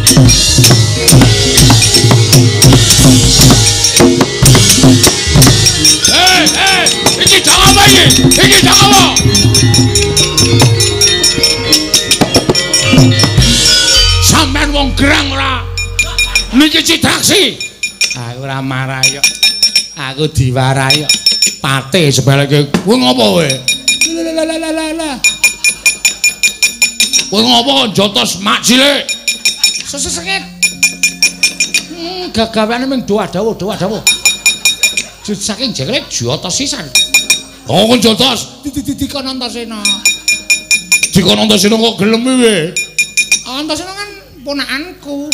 Iki jangan apa iki? Iki jangan apa? Sampeyan wong gerang ora? Niki Citraksi. Aku ora marah yo. Aku diwarai yo. Pate sebeleke kowe ngopo kowe? Lah. Kowe ngopo jotos mak cilik? Sesengit. Gagawane mung doa-dawuh. Saking jenglet jotos sisan. Oh, kon jotos. Dikon Antasena. Dikon Antasena kok gelem kowe? Antasena kan ponakanku.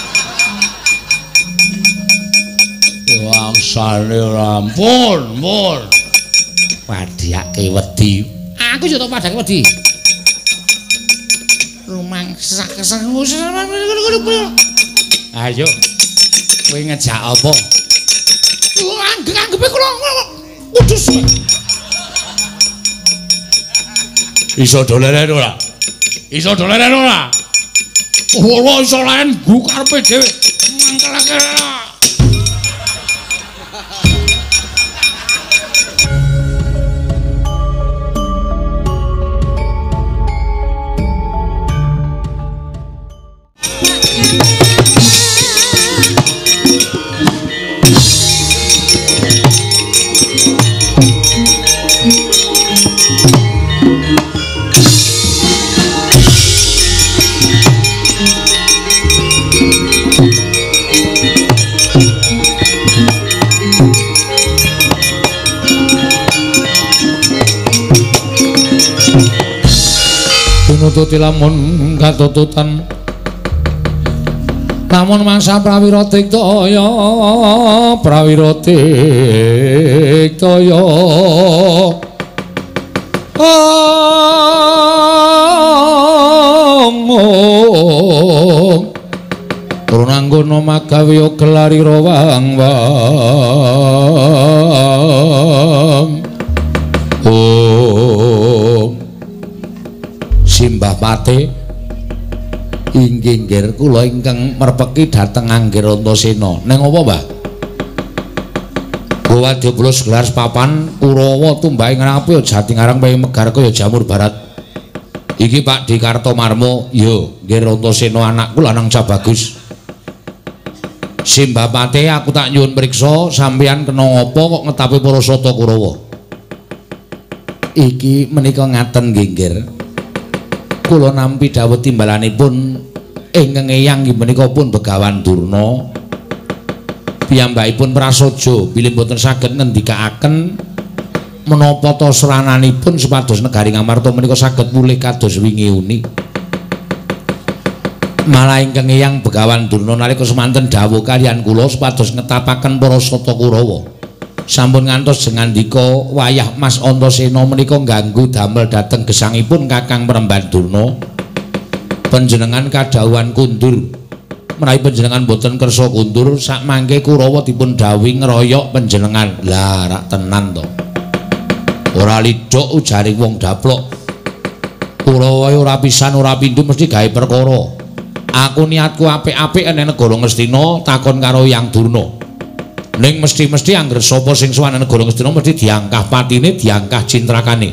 Wangsane rampun. Padhake wedi. Aku yo tok padhake wedi. Rumangsa kesengus. Ayo. Kowe ngejak apa? Anggepe kula udus. Iso doleren ora? Ora iso laen gu karepe dhewe. Mangkelake. Nututi lamun katututan lamun mangsa prawira tiktaya Runanggono magawe gelari rawang Simbah Pate inggih nggih kula ingkang merpeki dhateng Anggir Antasena. Ning apa, Mbah? Wadya kula gelar papan Kurawa tumbake ngrapi jati ngarang paing megar kaya jamur barat. Iki Pak Di Kartomarmo, yo nggih Antasena anakku lanang cabagus. Simbah Pate aku tak nyuwun priksa sampeyan kena ngapa kok ngetapi para sata Kurawa? Iki menika ngaten nggih nggih. Kula nampi dawuh timbalanipun ingkang eyang menika pun Begawan Durna piyambakipun prasaja bilih boten saged ngendikaaken menapa ta srananipun supados negari Ngamarta menika saged mulih kados wingi uni. Malah ingkang eyang Begawan Durna nalika semanten dawuh kaliyan kula supados ngetapaken para sata Kurawa. Sampun ngantos jengandika wayah Mas Antasena menika ngganggu damel dhateng gesangipun Kakang Premban Durna. Panjenengan kadhawuhan kundur. Menawi panjenengan boten kersa kundur, sak mangke Kurawa dipun dawuhi ngeroyok panjenengan. Lah rak tenan to. Ora lidhok ujare wong daplok. Kurawa ora pisan ora pindho mesti gawe perkara. Aku niatku apik-apik nek negara Ngastina takon karo Hyang Durna. Ning mesti angger sapa sing sowan negara Ngastina mesti diangkah patine, diangkah cintrakane.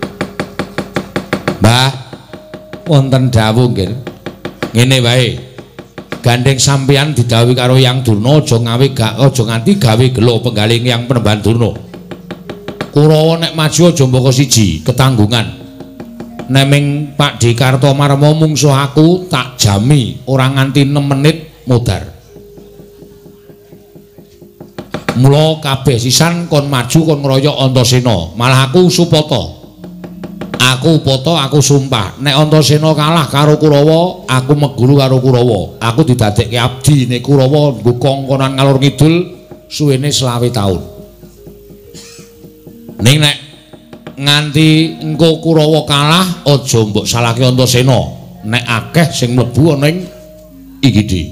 Mbah, wonten dawuh nggih. Ngene wae. Gandeng sampeyan didhawuhi karo Hyang Durna aja nganti gawe gelo penggaling Hyang Premban Durna. Kurawa nek maju aja mbaka siji, ketanggungan. Nek ming Pak Di Kartomarmo mungsuh aku tak jami ora nganti 6 menit modar. Mula kabeh sisan kon maju kon ngeroyok Antasena. Malah aku supata. Aku sumpah nek Antasena kalah karo Kurawa, aku meguru karo Kurawa. Aku didadekke abdi nek Kurawa nggo kongkonan ngalor ngidul suwene 20 taun. Ning nek nganti engko Kurawa kalah aja mbok salahke Antasena. Nek akeh sing mlebu ana ing IGD.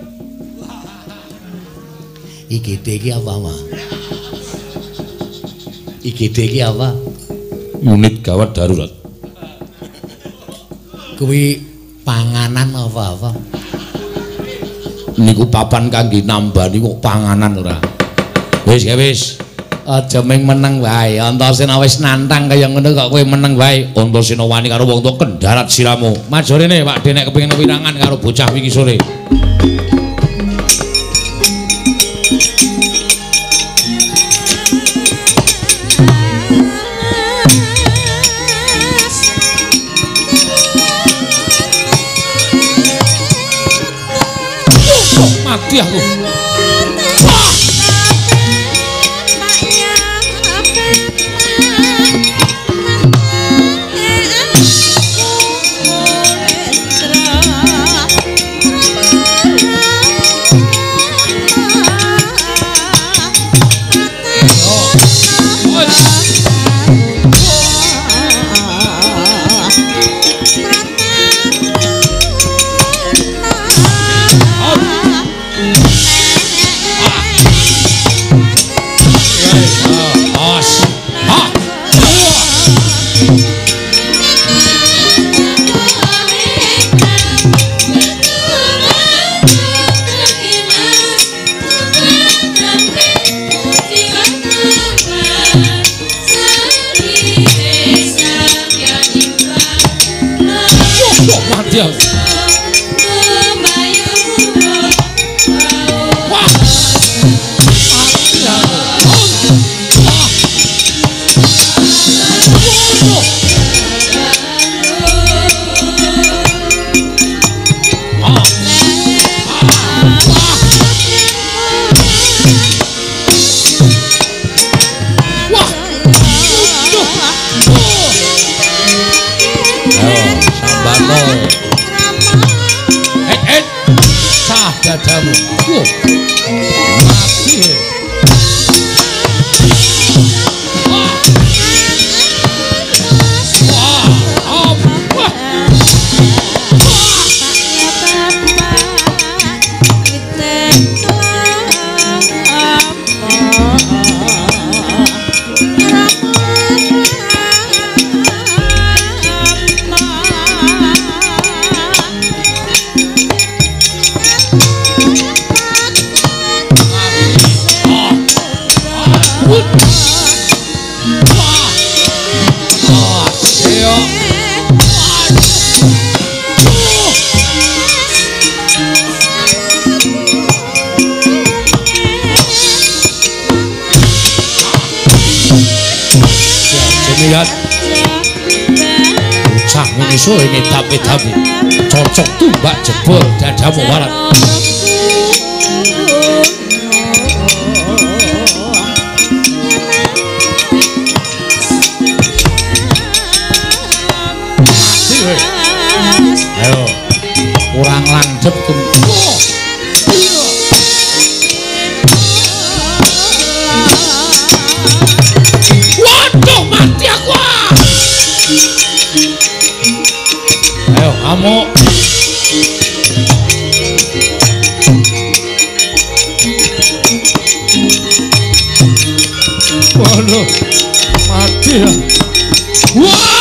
IGD iki apa, Ma? IGD iki apa? Unit gawat darurat. Kuwi panganan apa-apa? niku papan kangge nambani kok panganan ora. Wis ya wis. Aja ming meneng wae. Antasena wis nantang kaya ngono kok kowe meneng wae. Antasena wani karo wong tuwa kendarat siramu. Maju rene Pak Denek kepengin wirangan karo bocah wingi sore. Mati aku. Sore ngedap-edapi cocok tumbak jebol dadamu warat. Ayo kurang landhep waduh mati aku. Ayo kamu waduh mati ya. Wah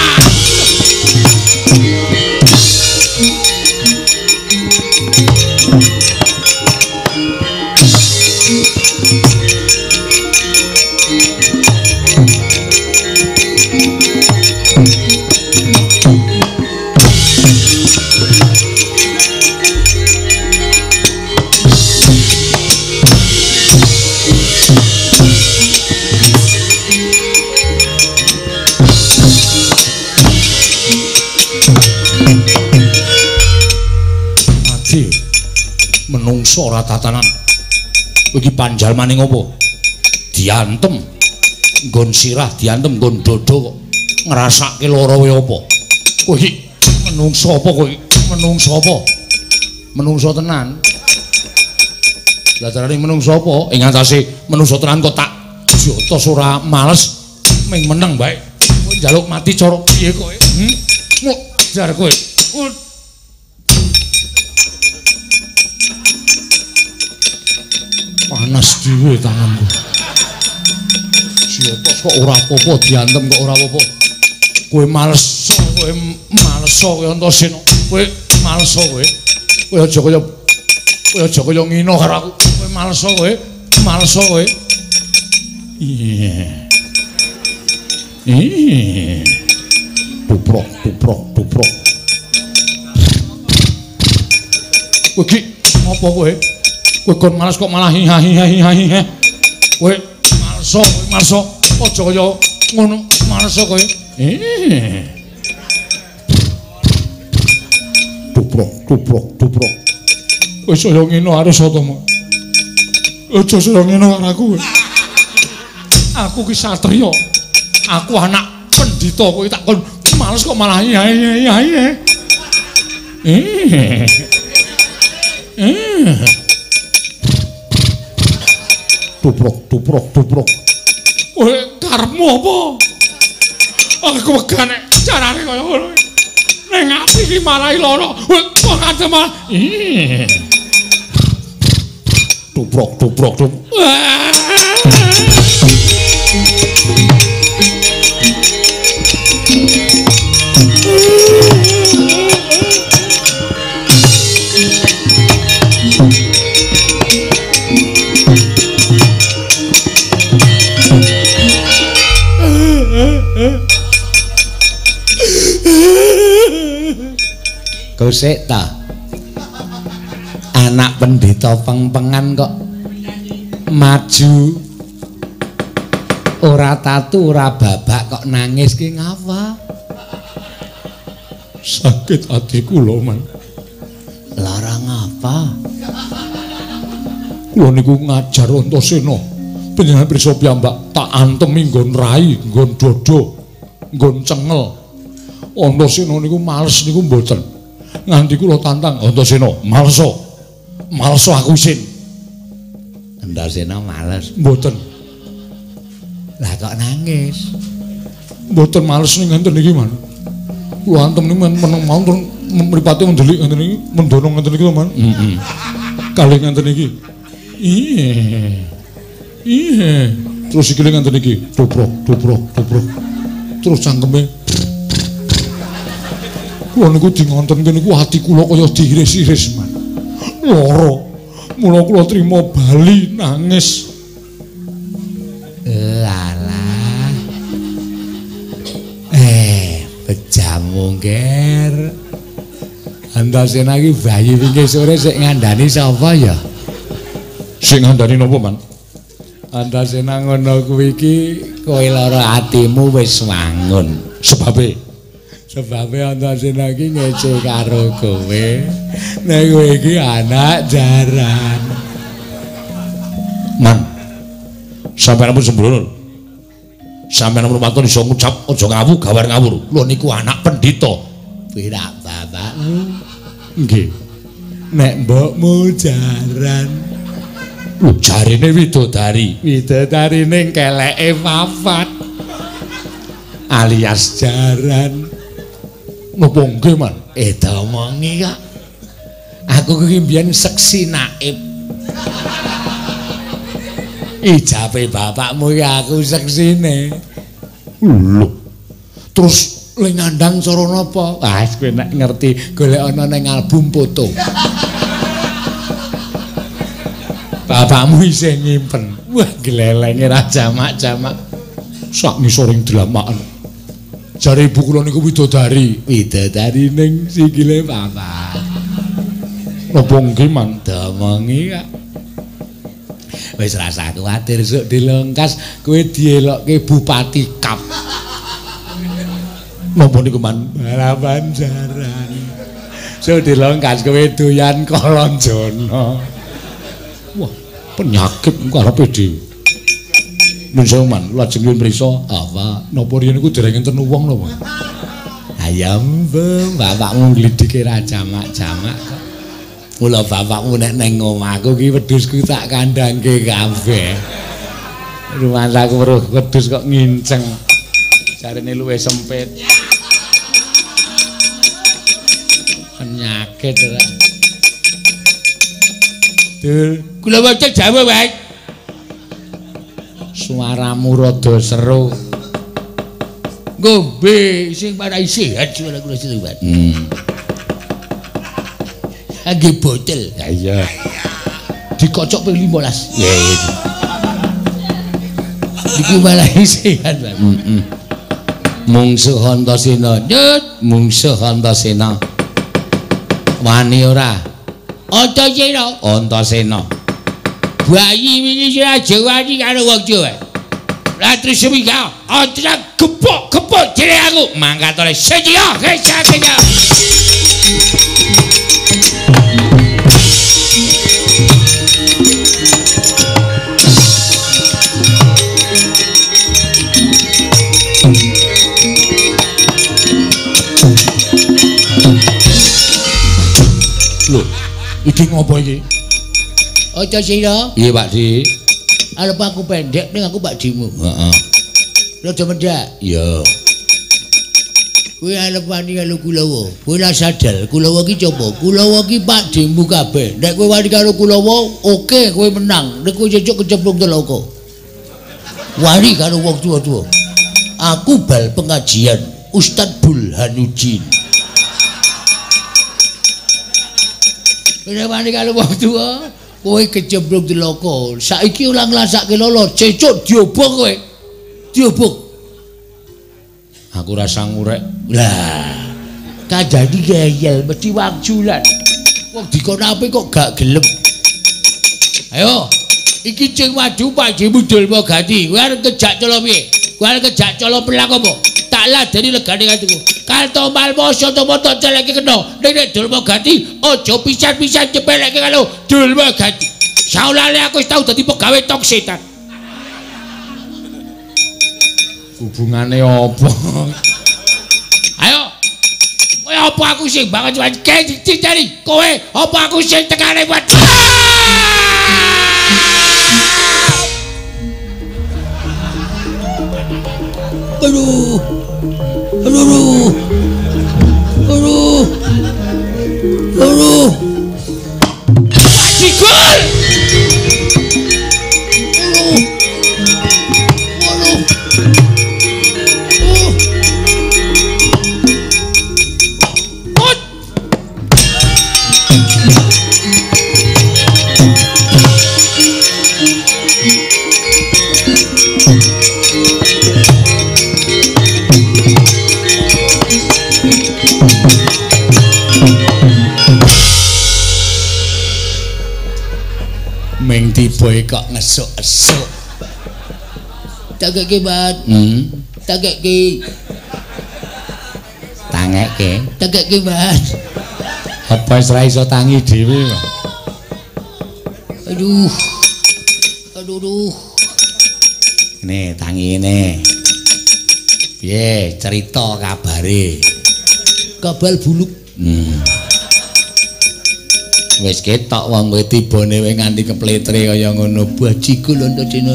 menungso ora tatanan iki panjalmane ngopo diantem nggon sirah diantem nggon dodo kok ngrasake lara wae apa kowe iki menungso apa kowe menungso apa menungso tenan lah carane menungso apa ing atase menungso tenan kok tak jotos ora males ming meneng bae kowe njaluk mati cara piye kowe jar kowe panas dhewe tanganku. Siotos kok ora apa-apa diantem kok ora apa-apa. Kowe males, kowe Antasena. Kowe males kowe. Kowe aja kaya Kowe aja kaya ngino karo aku. Kowe malso kowe. Malso kowe. Iya. Duprok. Kowe iki ngopo kowe? Kowe kon males kok malah hihi. Kowe malso. Aja kaya ngono, malso kowe. Duprok. Kowe saya ngino arep soto mong. Aja saya ngino karo aku. Aku ki satriya. Aku anak pendhita kowe tak kon males kok malah hihi. Duprok. Kowe karepmu apa? Aku wegane carane kaya ngono. Ning ati iki marahi lara. Kok kadang malah duprok. Kau sik ta. Anak pendeta peng-pengan kok maju. Ora tatu, ora babak kok nangis ki ngapa? Sakit hati kula, Man. Lara ngapa? Kula niku ngajar Antasena. Panjenengan pirsa piyambak tak antemi nggon rai, nggon dodo, nggon cengel. Antasena niku males niku mboten. Nganti kula tantang Antasena, malso aku isin. Antasena males. Mboten. Lah kok nangis? Mboten males ning ngenten iki, Man. Kula antem niku meneng mawon mripate ndelik ngenten iki, mendono ngenten iki, Man. Heeh. Kalih ngenten iki. Iya. Terus iki ngenten iki, duprok. Terus cangkeme kula niku dingonten kene niku ati kula kaya diiris-iris, Man. Lara. Mula kula trima bali nangis. Lalah. Bejamu nger. Antasena iki bayi wingi sore sik ngandani sapa ya? Sing ngandani napa, Man? Antasena ngono kuwi iki kowe lara atimu wis wangun. Sebabe Antasena iki ngece karo kowe. Nek kowe iki anak jaran. Man. Sampeyan ampun sembrono. Sampeyan ampun matur iso ngucap aja gawar ngawur. Lho niku anak pendhita. Pirak bapakmu. Nggih. Nek mbokmu jaran. Lho jarine widodari. Widodari ning keleke wafat. Alias jaran. Napa nggih, Man? Domongi kok. Aku kuwi mbiyen seksi naib. Ijabe bapakmu ya aku seksine. Lho. Terus le ngandang cara napa? Ah, kowe nek ngerti golek ana ning album foto. Bapakmu isih nyimpen. Wah, glelenge ra jamak-jamak. Sak ngisoring dlamaken. Jare ibu kula niku widodari. Widodari ning sikile papat. Napa nggih, Man? Domongi kok. Wis rasa kuwatir sok dilengkas kowe dielokke Bupati Kap. Napa niku, Man? Balapan jaran. Sok dilengkas kowe doyan Kalonjana. Wah, penyakit karepe dhewe. Nun sewu, Man, lajeng nyuwun prisa. Apa? Napa riyen niku dereng enten wong lho, Man? Ayam bapakmu glidike ra jamak-jamak kok. Mula bapakmu nek nang omahku ki wedhusku tak kandhangke kabeh. Rumasaku weruh wedhus kok nginceng. Jarene luwih sempit. Penyakit ora. Dul, kula waca Jawa wae. Suaramu rada seru. Ngombe sing parai sehat suara kula sehat. Kangge botol. Ya iya. Dikocok ping 15. Ya iya. Iki malah sehat, Mas. Mungsuh Antasena, nyut, mungsuh Antasena. Wani ora? Antasena. Bayi wingi sing aja wani karo wong Jawa. Lah terus semingga, antara gepok jere aku. Mangkat oleh sedia, kesakenya. Lho, iki ngopo iki? Antasena. Iya, Pak Di. Arep aku pendek ning aku Pak Dimu. Heeh. Rada mendak. Iya. Kuwi arep wani karo Kulawa. Kowe ora sadar, Kulawa ki coba. Kulawa ki Pak Dimu kabeh. Nek kowe wani karo Kulawa, oke kowe menang. Nek kowe cocok kecemplung telaka. Wani karo wong tuwa-tuwa. Aku bal pengajian Ustaz Burhanuddin. Nek wani karo wong tuwa, kowe kecemplung telaka. Saiki ora nglasake lolo, cecuk diobong kowe. Diobong. Aku rasa ngurek. Lah, kajadi geyel mesti wakjulan. Wong dikon ape kok gak gelem. Ayo, iki cing madu Pak Dimu Dulma Ganti. Kowe arep kejak cala piye? Kowe arep kejak cala pelak apa? Tak ladeni legane katiku. Kalto malmoso to moto celeke kena. Nek Dulma Ganti aja pisan-pisan cepeleke karo Dulma Ganti. Saulane aku wis tau dadi pegawe tok setan. Hubungane apa? Ayo. Kowe apa aku sing banget dicari? Kowe apa aku sing tekane buat. Aduh. Cikul. Ming tibae kok ngesuk-esuk. Tagekke, Bat. Tagekke. Tangekke. Tagekke, Bat. Apa wis ora iso tangi dhewe kok. Aduh. Nih, tangine. Piye cerita kabare? Kabal buluk. Wis ketok wong kowe tibane wae nganti kepletre kaya ngono. Bajikul Antasena.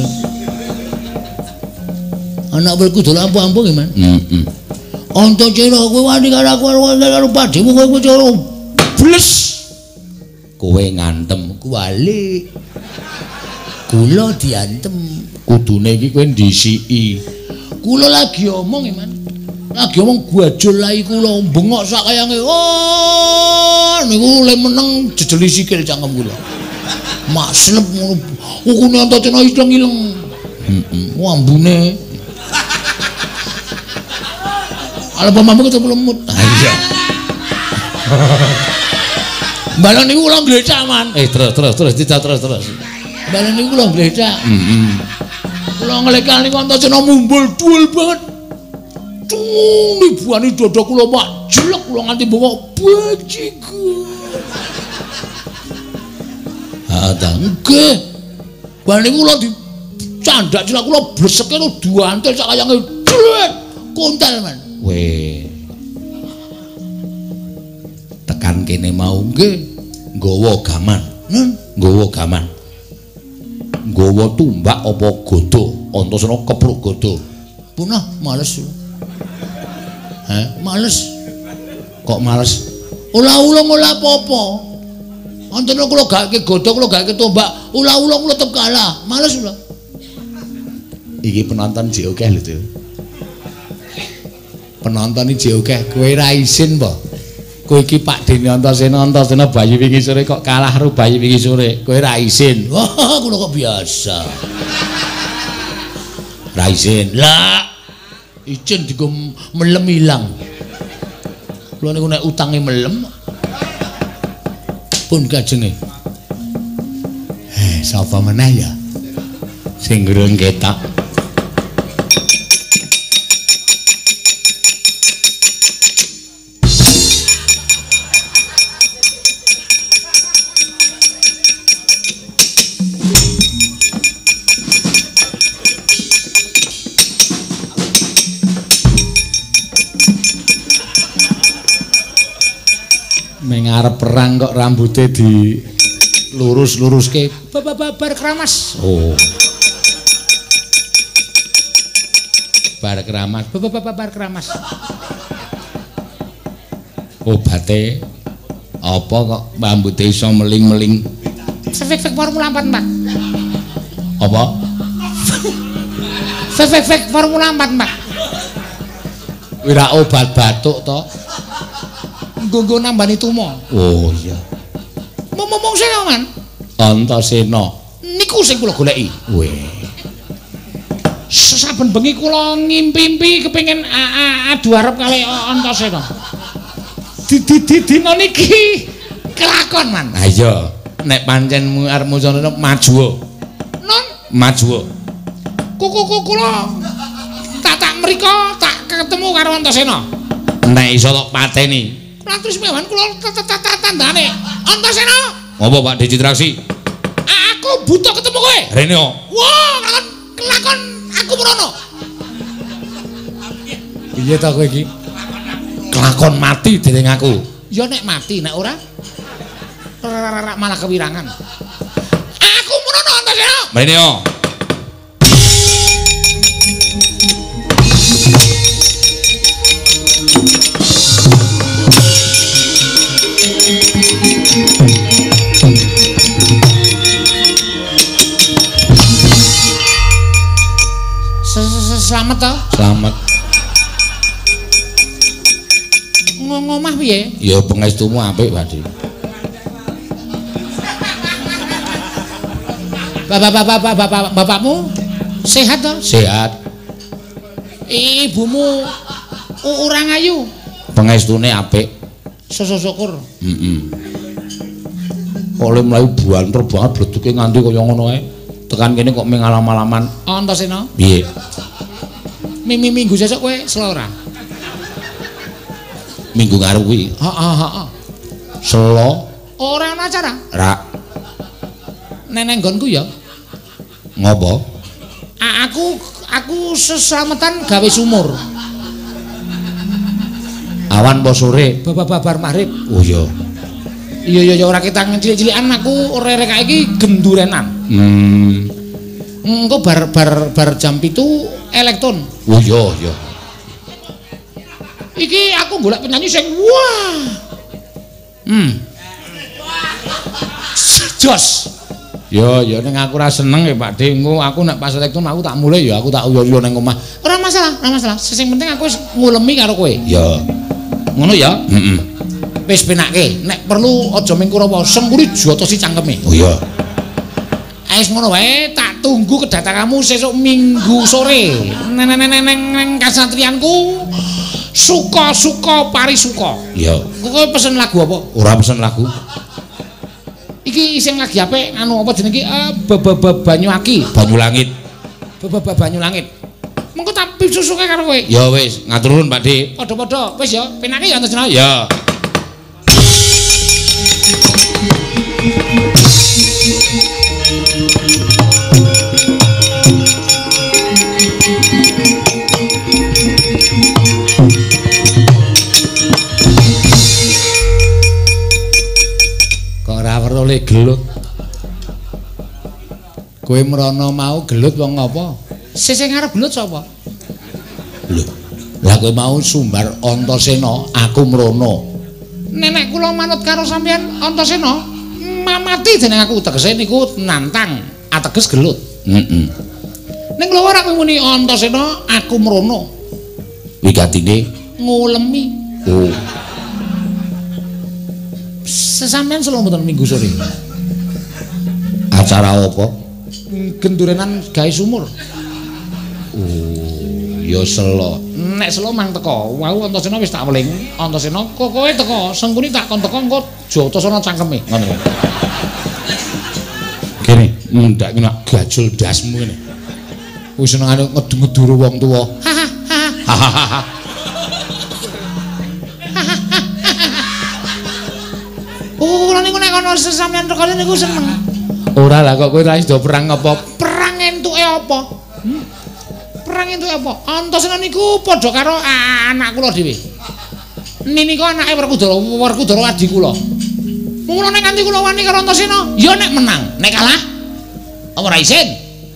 Anak welku dolan ampuh-ampuh Man. Antasena kowe wani karo aku karo Padimu kowe cara bles. Kowe ngantem kuwalik. Kula diantem. Kudune iki kowe ndisiki. Kula lagi omong Man. Lagi omong gwajul lai kula bengok sak kayange. Oh, niku le meneng jejeli sikil cangkem kula. Mak slep ngono. Ukune Antasena ileng-ileng. Ambune. Ala pamamu ketemu lemut. Iya. Balon niku kula glecak Man. Terus tidak terus. Balon niku kula glecak. Kula nglekani Antasena mumbul duel banget. Nibuani dada kula mak jelek kula nganti bengok bajiku. Ta nggih. Bane kula dicandak cilak kula bleseke karo duantel sak kayange jlet kontel Man. Weh. Tekan kene mau nggih nggawa gaman. Nggawa gaman. Nggawa tumbak apa godho? Antasena kepruk godho. Punah males. Males. Kok males? Ulah-ulah ora apa-apa. Antasena kula gake godho, kula gake tombak, ulah-ulah kula tetep kalah. Males ulah. Iki penonton jek akeh lho, Penonton iki jek akeh. Kowe ra isin apa? Kowe iki Pak Dene Antasena bayi wingi sore kok kalah karo bayi wingi sore. Kowe ra isin. Wah, kula kok biasa. Ra isin. Lah, izin digo melem ilang. Kula niku nek utange melem pun kajenge. Sapa meneh ya? Sing ngurung ketok. Arep perang kok rambutnya di lurus-luruske bar keramas. Oh. Bar keramas. Bar keramas. Obate apa kok rambutnya iso meling-meling? Fek Formula 4, Pak. Apa? Fek Formula 4, Pak. Wira obat batuk to. Nggo nambani tumo. Oh iya. Momong sing man. Antasena. Niku sing kula goleki. Weh. Saben bengi kula ngimpi-impi kepengin adu arep kali Antasena. Dina niki kelakon man. Ha iya. Nek pancen arep musono maju. Non maju. Kuku kula tak mriko tak ketemu karo Antasena. Nek iso tak pateni. Lantus mewan kula tandane. Antasena. Apa Pak Dijitraksi? Aku butuh ketemu kowe. Rene. Wah, kelakon aku merono. Piye ta kowe iki? Kelakon mati dening aku. Ya nek mati, nek ora malah kewirangan. Aku merono Antasena. Rene. Selamat toh? Selamat. Ngomah piye? Ya pengestumu apik, Pakde. Bapakmu sehat toh? Sehat. Ibumu urang ayu. Pengestune apik. Syukur. Heeh. Oleh mlayu buanter banget bleduke nganti kaya ngono ae. Tekan kene kok mengalam-alaman. Antasena? Piye? Minggu sesuk kowe selo ora? Minggu ngarep kuwi. Heeh. Selo? Ora ana acara? Ra. Neneng nggonku ya. Ngopo? Aku seslametan gawe sumur. Awan po sore? Babar maghrib. Oh iya. Iya ora ketang cilik-cilikan aku rerek iki gendurenan. Engko bar jam 7 elektron. Oh iya. Iki aku golek penyanyi sing wah. Jos. Ya ning aku ora seneng ya Pak De. Engko aku nek pas elektron aku tak mulai ya aku tak uyo-uyo ning omah. Ora masalah. Sing penting aku wis ngulemi karo kowe. Ya. Ngono ya? Heeh. Wis penake. Nek perlu aja ming Kurawa, sengkuri jotosi cangkeme. Oh iya. Wis ngono wae, tak tunggu kedatanganmu sesuk Minggu sore. Neng kasatriyanku suka parisuka. Iya. Kowe pesen lagu apa? Ora pesen lagu. Iki sing lagi apik anu apa jenenge Banyuaki, Banyulangit. Banyulangit. Mengko tak pisusuke karo kowe. Ya wis, ngatur nuwun Pakde. Padha-padha. Wis ya, penake ya Antasena. Ya. Oleh gelut. Kowe merono mau gelut wong apa? Sing arep gelut sapa? Lho. Lah kowe mau sumbar Antasena, aku merono. Nenek kula manut karo sampeyan Antasena, mamati jeneng aku tegese niku nantang, ateges gelut. Heeh. Ning kula ora muni Antasena, aku merono. Wigatine ngulemi. Oh. Sesampeyan selo mboten minggu sore. Acara apa? Gendurenan gawe sumur. Oh, ya selo. Nek selo mang teko, wau Antasena wis tak weling. Antasena kowe teko, Sengkuni tak kon teko engko Jatasana cangkeme. Ngono. Kene, mundak iki nak gajul dasmu kene. Wis senengane ngedu-ngeduru wong tuwa. Oh, lha niku nek ana sesampeyan teko niku seneng. Ora lah kok kowe ra iso perang apa? Perang entuke apa? Perang entuke apa? Antasena niku padha karo anak kula dhewe. Nini kok anake Werkudara adi kula. Mula nek nganti kula wani karo Antasena, ya nek menang, nek kalah apa ra isin?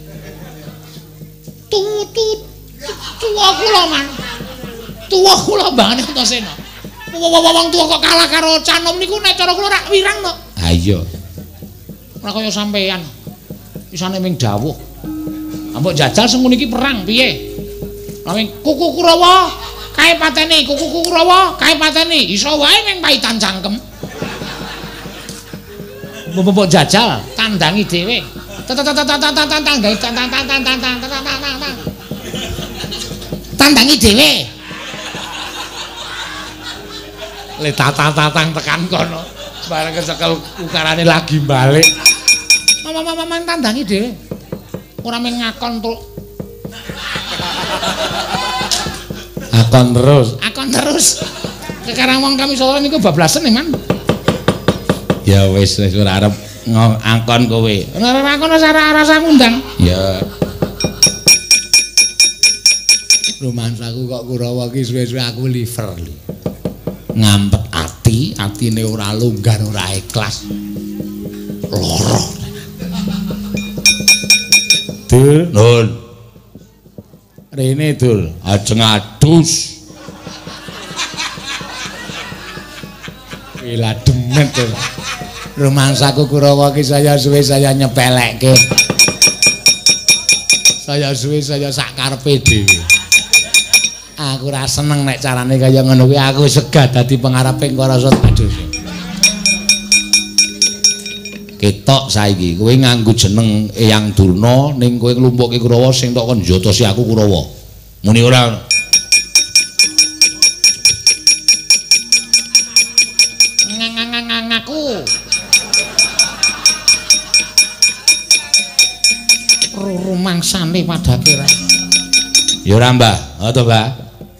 Tuwa kula man. Tuwa kula bangane Antasena. Wong tuwa kok kalah karo Canom niku nek cara kula rak wirang kok. Ha iya. Ora kaya sampean. Isane ming dawuh. Ambok jajal sengune iki perang piye? Lawing kuku Kurawa kae pateni, kuku Kurawa kae pateni. Iso wae ming paitan cangkem. Mbok jajal tandangi dhewe. Tandangi dhewe. Le tatang tekan kono. Bareng kecekel ukarane lagi balik. Mama tandangi dhewe. Ora mung ngakon tok. Akon terus. Sekarang wong kami sore niku bablasen ya, Man. Ya wis ora arep ngakon kowe. Ora ngakon wis rasa ngundang. Ya. Romansaku kok Kurawa ki suwe-suwe aku liver. Ngampet atine ora longgar, ora ikhlas. Loro. Dul, nun. Rene Dul, ajeng adus. Ila demet to. Romansaku Kurawa ki saya suwe saya nyepelekke. Saya suwe saya sak karepe dhewe. Aku ora seneng nek carane kaya ngono kuwi, aku segah dadi pengareping Karasa adus. Ketok saiki kowe nganggo jeneng Eyang Durna ning kowe nglumpukke Kurawa sing tok kon njotosi aku Kurawa. Muni ora. Aku. Rumangsane padake ra. Ya ora, Mbah. Ha to, Mbah.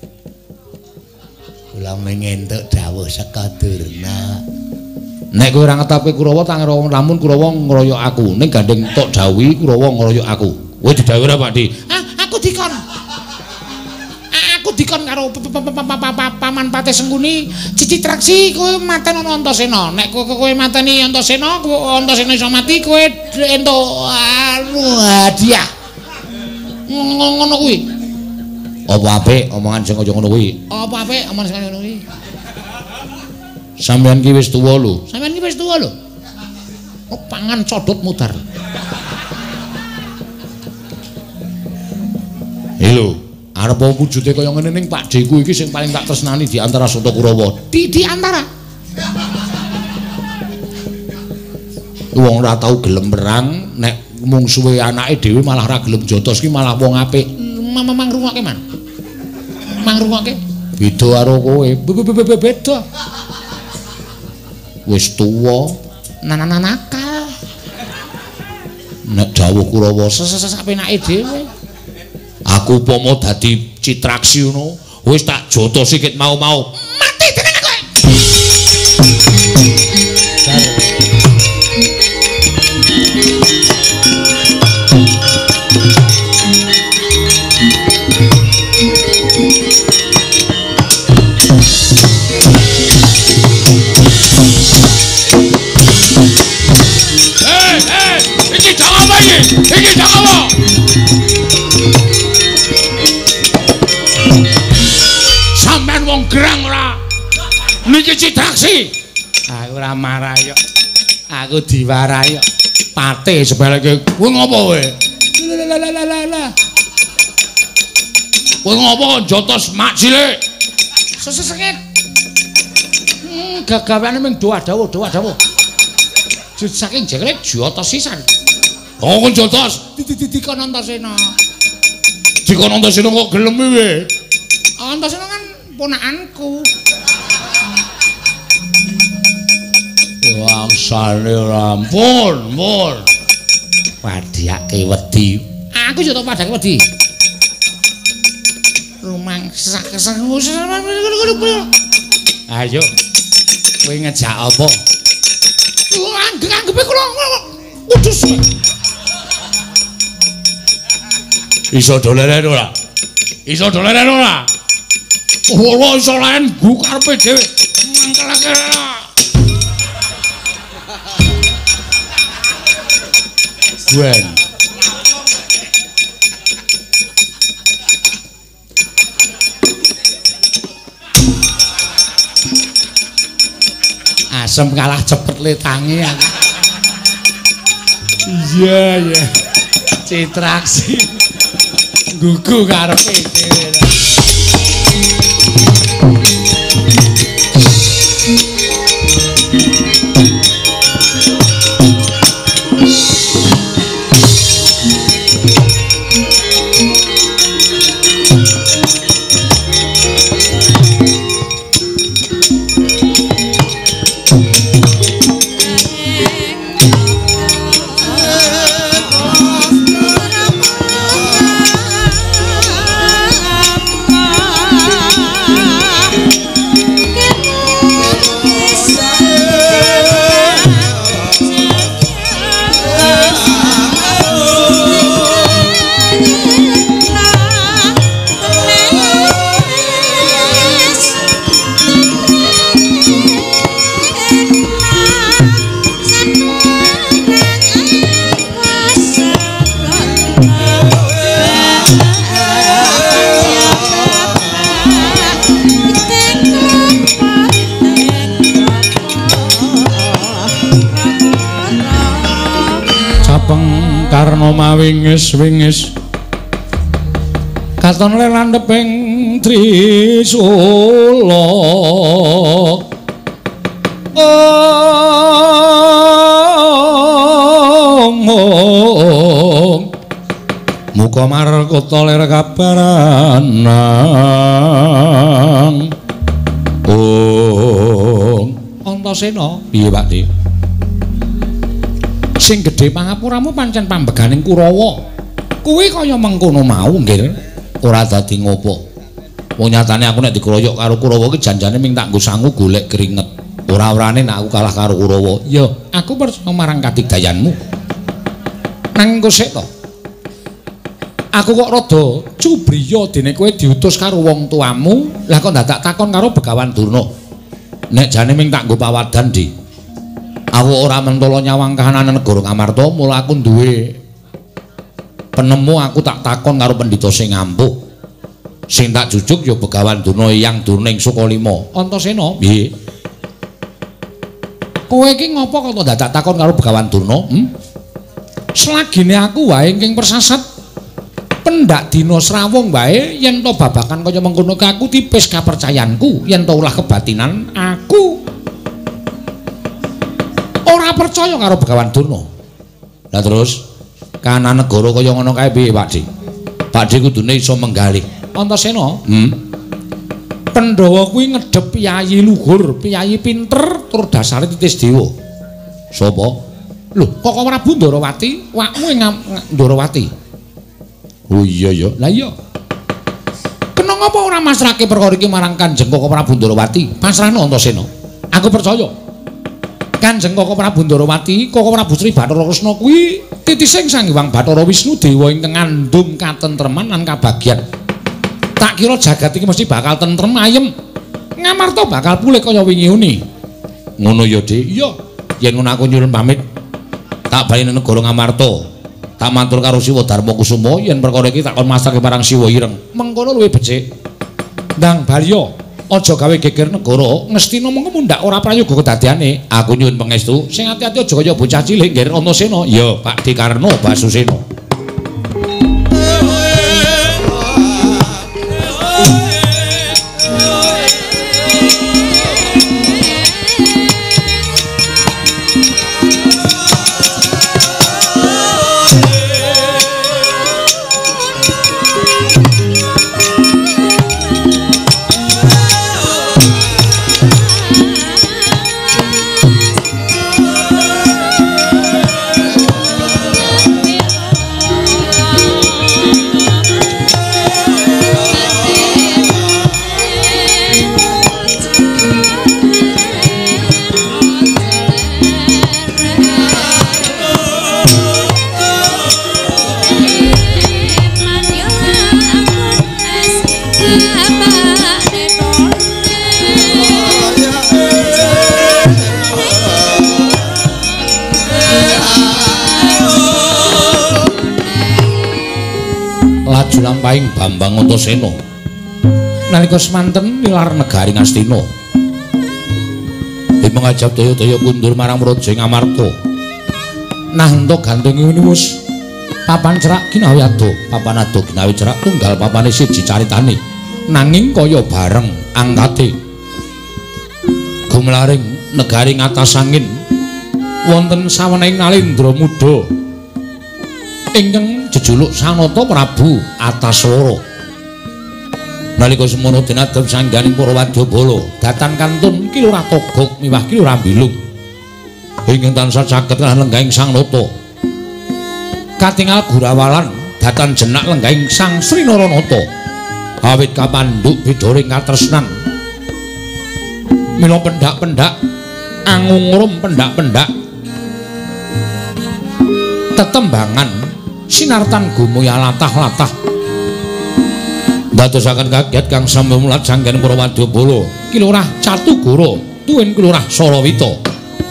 Kula mengentuk dawuh saka Durna. Nek kowe ora ngetapke Kurawa tak lamun Kurawa ngroyok aku. Ning gandeng tok dawuhi Kurawa ngroyok aku. Kowe didhawuhi ora, Pakdi? Aku dikon. Aku dikon karo Paman Patih Sengkuni, Cici Traksi kowe maten ana Antasena. Nek kowe mateni Antasena, Antasena iso mati, kowe entuk hadiah. Ngono kuwi. Apa apik omongan sing kaya ngono kuwi? Apa apik omongan sing kaya ngono kuwi? Sampeyan ki wis tuwa lho. Sampeyan ki wis tuwa lho. Pangan codot mudar. Lho, arep wujude kaya ngene ning Pakdeku iki sing paling tak tresnani di antara Soto Kurawa. Di antara. Wong ora tau gelem perang, nek mungsuhe anake dhewe malah ora gelem jotos ki malah wong apik. Mang rungokke, Man. Mang rungokke. Beda karo kowe. Beda. Wis tuwa, nakal. Nek dawuh Kurawa sesapenake dhewe. Aku upama dadi Citraksi ngono, wis tak jotosi ket mau-mau. Mati dening kowe. Iki jangan apa iki? Iki jangan apa? Sampeyan wong gerang ora? Niki Citraksi. Aku ora marah yo. Aku diwarahi yo. Patih sebeleke. Kowe ngopo kowe? Lah. Kowe ngopo jotos mak cilik? Sesengit. Saking gagawane ming doa dawuh. Saking jengkele jotos sisan. Oh, kon jotos. Dikon Antasena. Dikon Antasena kok gelem wae. Antasena kan ponakanku. Wangsane rampun, Padhake wedi. Aku yo tok padhake wedi. Rumangsa kesengus. Ayo. Kowe ngejak apa? Anggepe kula. Udus. Iso doleren ora? Ora iso laen gu karepe dhewe. Mangkelake. Gwen. Asem kalah cepet le tangi aku. Iya. Citraksi. Gugu karepe dhewe. Karna mawingis-wingis katon landheping Trisula muga markota lir kabaranang Antasena piye Pakde sing gedhe pangapuramu pancen pambeganing Kurawa. Kuwi kaya mengkono mau, nggih. Ora dadi ngopo. Wong nyatane aku nek dikeroyok karo Kurawa ki janjane ming tak nggo sangu golek keringet. Ora-orane nek aku kalah karo Kurawa. Ya, aku percaya marang kadigdayanmu. Nang engko sik to. Aku kok rada cubriya dene kowe diutus karo wong tuamu, lah kok dadak takon karo Begawan Durna. Nek jane ming tak nggo pawadan, Di. Aku ora mentolo nyawang kahanan negara Ngamarta, mula aku duwe penemu aku tak takon karo pendhita sing ampuh. Sing tak jujuk ya Begawan Durna Hyang Durning Sukalima. Antasena, piye? Kowe iki ngopo kok dadak takon karo Begawan Durna? Selagine aku wae ing persasat pendak dina Srawung wae yen to babakan kaya mengkono ke aku tipis kapercayanku, yen to ulah kebatinan aku ora percaya karo Begawan Durna. Lah terus kahanan negara kaya ngono kae piye, Pakde? Pakde kudune iso menggalih. Antasena, Pandhawa kuwi ngedhep piyayi luhur, piyayi pinter tur dasare titis dewa. Sapa? Lho, Koko Prabu Ndarawati, wakmu ing Ndarawati. Oh iya ya. Lah iya. Kena ngapa ora masrahke perkara iki marang Kanjeng Koko Prabu Ndarawati? Pasrahno Antasena. Aku percaya. Kanjeng Koko Prabu Ndarawati, Koko Prabu Sri Bathara Kresna kuwi titising Sang Hyang Bathara Wisnu Dewa ingkang ngandhung katentreman lan kabagyan. Tak kira jagat iki mesti bakal tentrem ayem. Ngamarta bakal pulih kaya wingi-uni. Ngono ya, Dik. Iya. Yen ngono aku nyuwun pamit. Tak bali nang negara Ngamarta. Tak matur karo Siwa Darma Kusuma yen perkara iki tak kon masrahke marang Siwa Ireng. Mengkono luwih becik. Ndang Balya. Aja gawe geger negara, ngestina mengko mundhak ora prayoga kedadeane. Aku nyuwun pangestu, sing ati-ati aja kaya bocah cilik nggih Antasena. Ya, Pak Dikarna Basusena. dilampahing Bambang Antasena nalika semanten nilar negari Ngastina mengajab daya-daya kundur marang Praja Ngamarta. Nah entuk ganteng ngene wis papan cerak ginawi ado, papan ado ginawi cerak tunggal papane siji caritane. Nanging kaya bareng angkate. Gumlaring negari ngatas angin wonten sawening Nalendra Muda ingkang jejuluk Sanata Prabu Ataswara. Nalika semono dinadep sangganing para wadyabala datan kantun Ki Lurah Togog miwah Ki Lurah Bilung ingkang tansah saged lenggahing Sang Nata katingal gurawalan datan jenak lenggahing Sang Sri Naranata awit kapandhuk bidaring katresnan mila pendak-pendak angungrum pendak-pendak tetembangan sinartan gumuya latah-latah dadosaken kaget kang sami mulat sanggen para wadyabala Ki Lurah Catugara tuwin Ki Lurah Sarawita.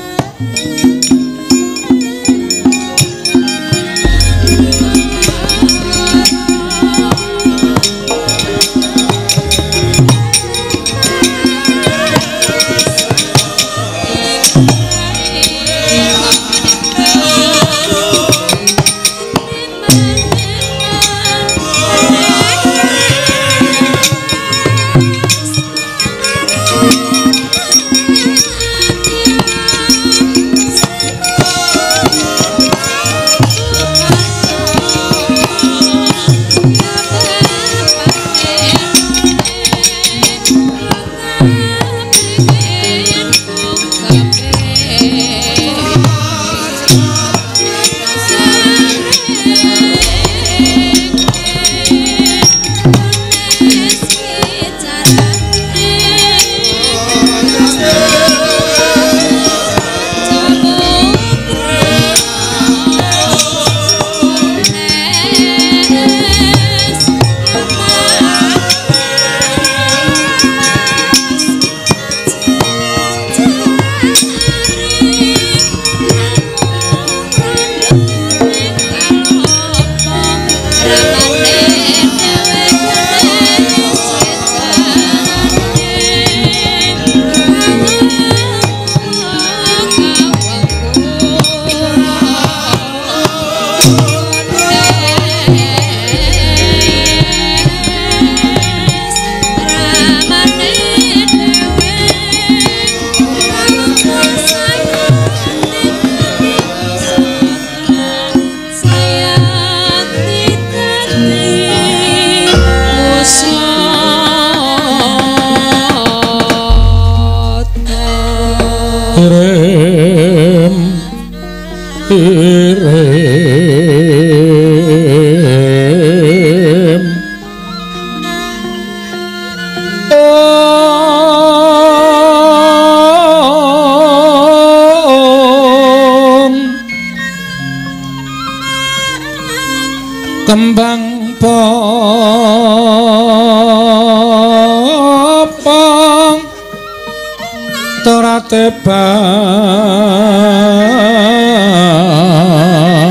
Kembang popong teratebang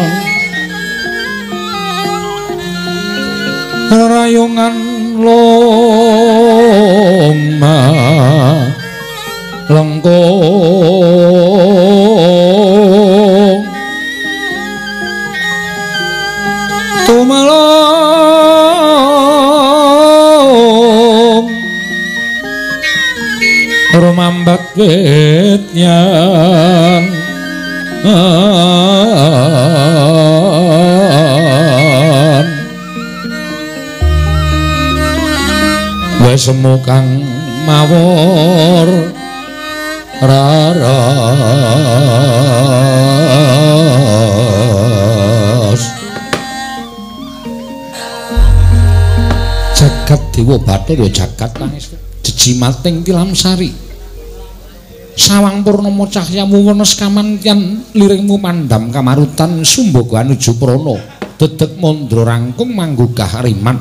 rayungan loma lengkong tumalong rumambat wit yang wis semu kang mawur raras jagat dewa bathara jagat nangis jejimating tilamsari sawang purnama cahyamu wenes kamantyan liringmu mandam kamarutan sumbaga anuju prana dedeg mandra rangkung manggugah riman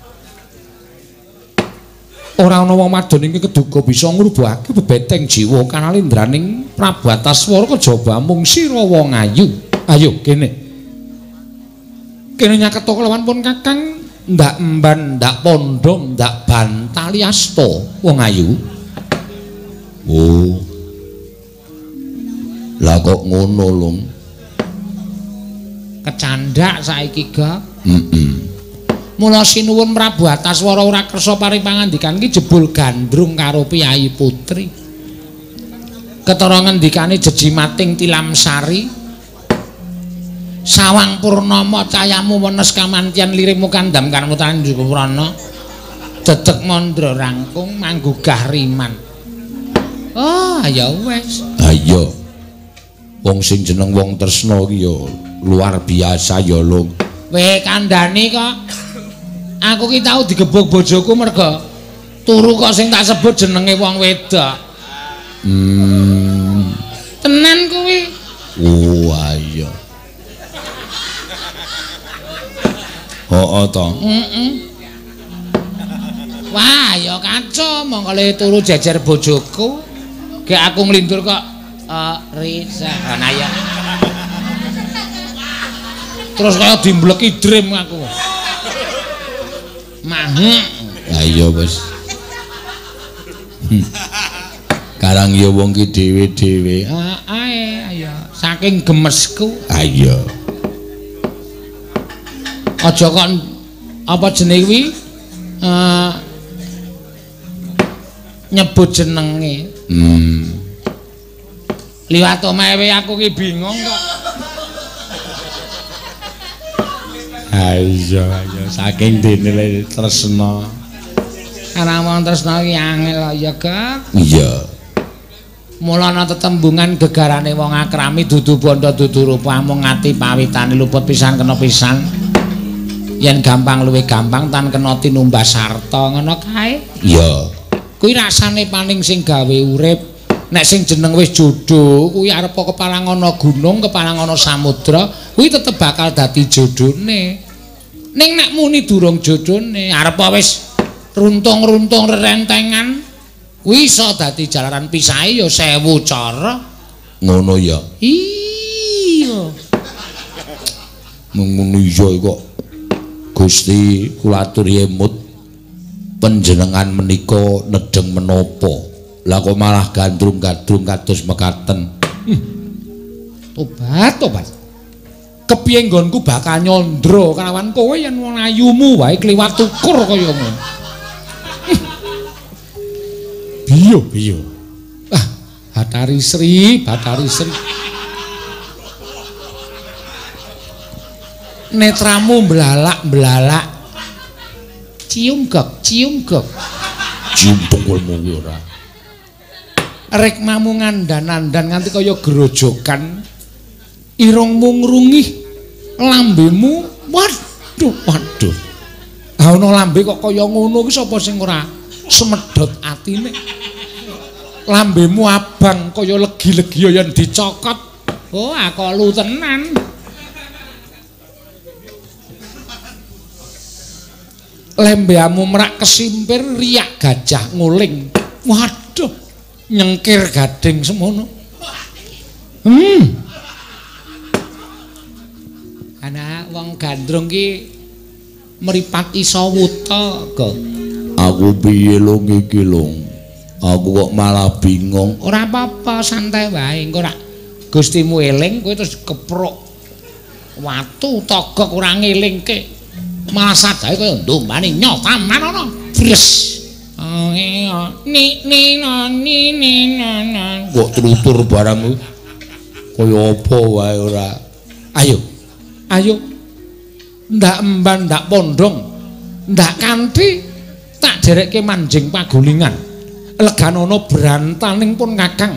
ora ana wong wadon iki keduga bisa ngrubuhake bebeteng jiwa kanalindraning Prabu Ataswara kejaba mung sira wong ayu. Ayo kene. Kene nyaketa kelawan pun Kakang ndak emban, ndak pondong, ndak bantaliasta wong ayu. Oh. Lah kok ngono, Lung? Kecandak saiki, Gak. Mula sinuwun Prabu Ataswara ora kersa paring pangandikan iki jebul gandrung karo Piyayi Putri. Ketara ngendikane jejimating Tilamsari. Sawang purnama cayamu wenes kamantyan lirimu kandham karmu tanjupurana. Dedeg mandra rangkung manggugah riman. Oh, ya wis. Ayo. Wong sing jeneng wong tresna iki ya luar biasa ya, Lung. Weh kandhani kok. Aku ki tau digebuk bojoku merga turu kok sing tak sebut jenenge wong wedok. Tenan kuwi. Oh, ayo. Oh, to. Wah, ya kaco mongko le turu jejer bojoku. Gek aku nglindur kok Risa. Nah ya. Terus kaya dimbleki dream aku. Ayo wis. Karang ya wong ki dhewe-dhewe. Ayo. Saking gemesku. Ayo. Aja kok apa jenenge kuwi? Nyebut jenenge. Liwat omahe aku ki bingung kok. Ayo saking dene tresna. Ana wong tresna ki angel ya, Kak. Iya. Mula ana tetembungan gegarane wong akrami dudu bondo dudu rupa mung ati pawitane luput pisan kena pisan. Yen gampang luwih gampang tan kena tinumbas sarta ngono kae. Iya. Kuwi rasane paling sing gawe urip. Nek sing jeneng wis jodoh kuwi arep kepalang ana gunung, kepalang ana samudra, kuwi tetep bakal dadi jodhone. Ning nek muni durung jodhone, arep wis runtung-runtung rerentengan, kuwi iso dadi jalaran pisahe ya 1000 cara. Ngono ya. Iya. Ngono iya kok. Gusti kula atur yemut panjenengan menika nedeng menapa? Lah kok malah gandrung-gandrung kados mekaten. Tobat. Kepiye nggonku bakal nyandra kelawan kowe yen wong ayumu wae kliwat ukur kaya ngono. Biyo. Batari Sri. Netramu belalak. Cium gok. Cium tungkulmu ora. Rekmamu ngandan-andan nganti kaya grojokan. Irungmu ngrungih, lambemu waduh. Ana lambe kok kaya ngono ki sapa sing ora semedhot atine. Lambemu abang kaya legi-legi yen dicokot. Oh, aku lu tenan. Lembeamu merak kesimpir riak gajah nguling. Waduh, nyengkir gading semono. Ana wong gandrung ki mripat iso wuta, Kok. Aku piye lung iki, Lung? Aku kok malah bingung. Ora apa-apa, santai wae. Engko rak Gustimu eling kowe terus kepruk watu togok ora ngelingke. Malah sadake kaya ndombane nyotaman ana. Bres. Kok trutur barang kaya apa wae ora. Ayo. Ndak emban, ndak pondong, ndak kanthi tak derekke manjing pagulingan. Leganono brantaning pun Kakang.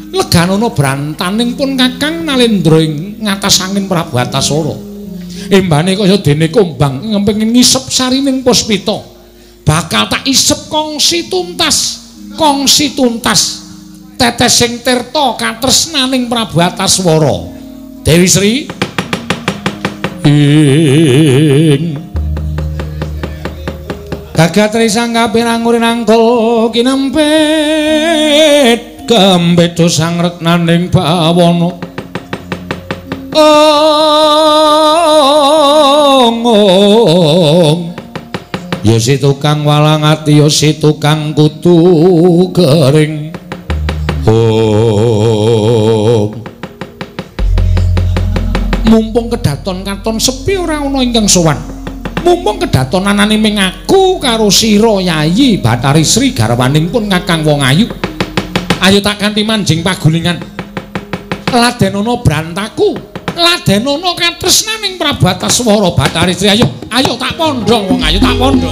Nalendra ing ngatas angin Prabu Antasara. Embane kaya dene kumbang ngepengin ngisep sarining puspita. Bakal tak isep kongsi tuntas. Tetesing tirta katresnaning Prabu Antasara. Dewi Sri Gagatri sangga piranguri nangkul kinempit kembedo sang reknaning bawana ya si tukang walang ati ya si tukang kutu kering. Mumpung kedaton katon sepi ora ana ingkang sowan. Mumpung kedaton anane ming aku karo sira Yayi Bathari Sri garwanipun Kakang Wong Ayu. Ayo tak kanthi manjing pagulingan. Ladenono brantaku, ladenono katresnaning Prabu Antaswara Bathari Sri. Ayo, ayo tak pondhong Wong Ayu, tak pondhong.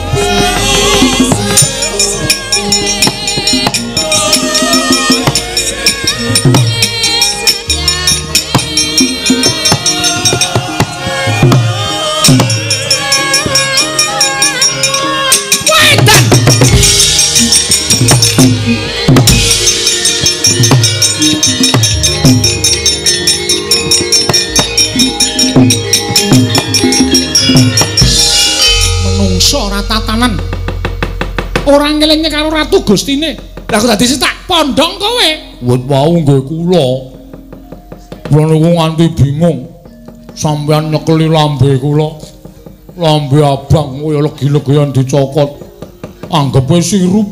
Tatanan ora ngelinge karo ratu Gustine. Lah kok dadi tak pondhong kowe? Wit wau nggo kula. Kula niku nganti bingung. Sampeyan nyekeli lambe kula. Lambe abang kaya legi-legian dicokot. Anggepe sirup.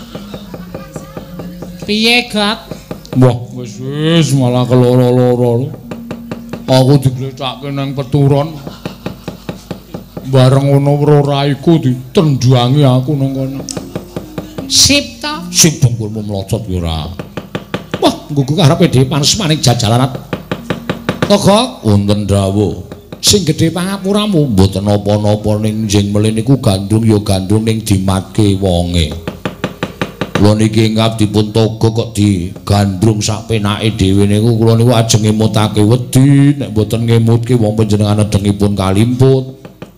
Piye, Gat? Wah, wis malah keloro-loro. Aku diglecake nang peturon. Bareng ngono weruh raiku ditendhangi aku nang kono. Sip ta? Sip dengkulmu mlocot ya ora. Wah, nggugu karepe dhewe panesmaning jajalanat. Togok, wonten dawuh. Sing gedhe pangapuramu mboten napa-napa ning njing mele niku gandrung ya gandrung ning dimatke wonge. Kula niki ngap dipun togo kok digandrung sak penake dhewe niku kula niku ajeng ngemutake wedi nek mboten ngemutke wong panjenengan dengipun kalimput.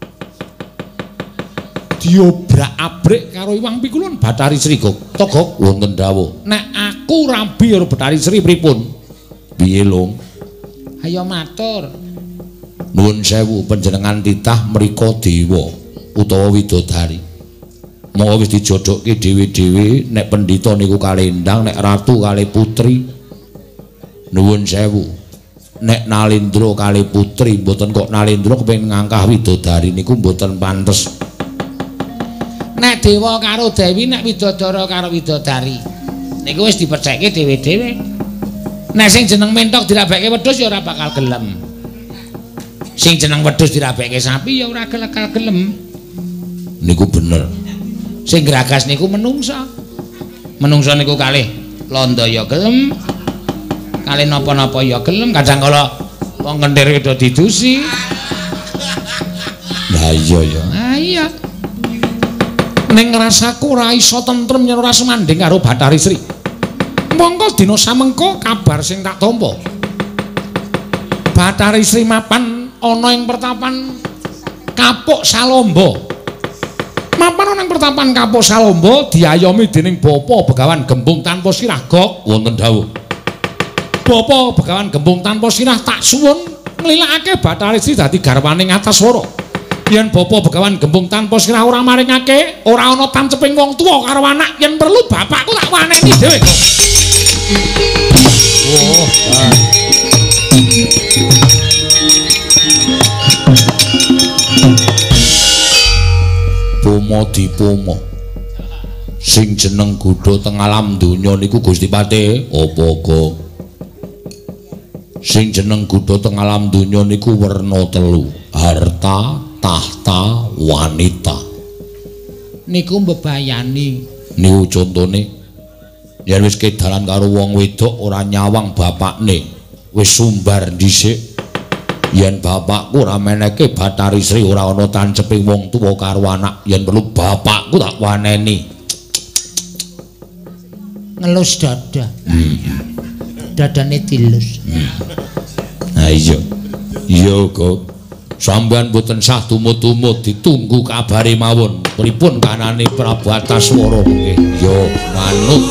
Diobrak-abrik karo Iwang Pikulun Bathari Sri Togok wonten dawuh. Nek aku rabi karo Bathari Sri pripun? Piye, Long? Ayo matur. Nuwun sewu panjenengan titah mrika dewa utawa widodari. Monggo wis dijodhokke dhewe-dhewe nek pendhita niku kalendang, nek ratu kalih putri. Nuwun sewu. Nek Nalendra kalih putri mboten kok Nalendra kepengin ngangkah widodari niku mboten pantes. Nek dewa karo dewi, nek widodara karo widodari niku wis dipercayake dhewe-dhewe. Nek sing jeneng mentok dirabekke wedhus ya ora bakal gelem. Sing jeneng wedhus dirabekke sapi ya ora bakal gelem. Niku bener. Sing gragas niku menungsa. Menungsa niku kalih londo ya gelem. Kalih napa-napa ya gelem, kadang kala wong kenthir do didusi. Lah iya ya. Ah iya. Ning rasaku ora iso tentrem yen ora semanding karo Bathari Sri. Mongko dina samengko kabar sing tak tampa. Bathari Sri mapan ana ing pertapan Kapuk Salomba. Mapan ana ing pertapan Kapuk Salomba diayomi dening Bapa Begawan Gembung tanpa sirah. Gok wonten dawuh. Bapa Begawan Gembung tanpa sirah tak suwun nglilakake Bathari Sri dadi garwaning Antaswara. Yen Bapa Begawan Gembung tanpa sirah ora maringake, ora ana tanceping wong tuwa karo anak, yen perlu bapakku tak waneni dhewe. Oh, Pomo dipomo. Sing jeneng Gudha teng alam donya niku Gusti Patih apa kok? Sing jeneng Gudha teng alam donya niku werna telu. Harta, tahta, wanita. Niku mbebayani. Niku contone yen wis kedalan karo wong wedok ora nyawang bapakne, wis sumbar dhisik. Yen bapakku ora meneke Bathari Sri ora ana tanceping wong tuwa karo anak, yen perlu bapakku tak waneni. Ngelus dada. Dadane dilus. Ha iya. Iya kok. Sampeyan boten sah tumut-tumut ditunggu kabare mawon. Pripun kanane Prabu Antaswara nggih? Ya manut.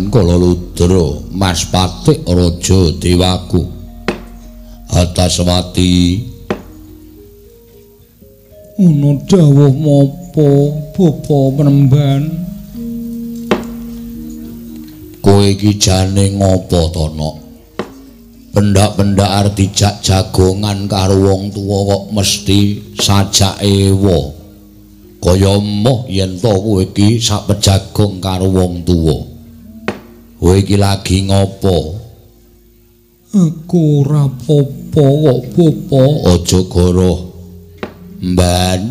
Kalaludra Mas Patik Raja Dewaku Ataswati ana dawuh mapa Bapa Penemban kowe iki jane ngopo to Nok pendak-pendak arep dijak jagongan karo wong tuwa kok mesti sajak ewa kaya emoh yen to kowe iki sak pejagong karo wong tuwa kowe iki lagi ngopo aku ora apa-apa kok Bapa aja goroh mban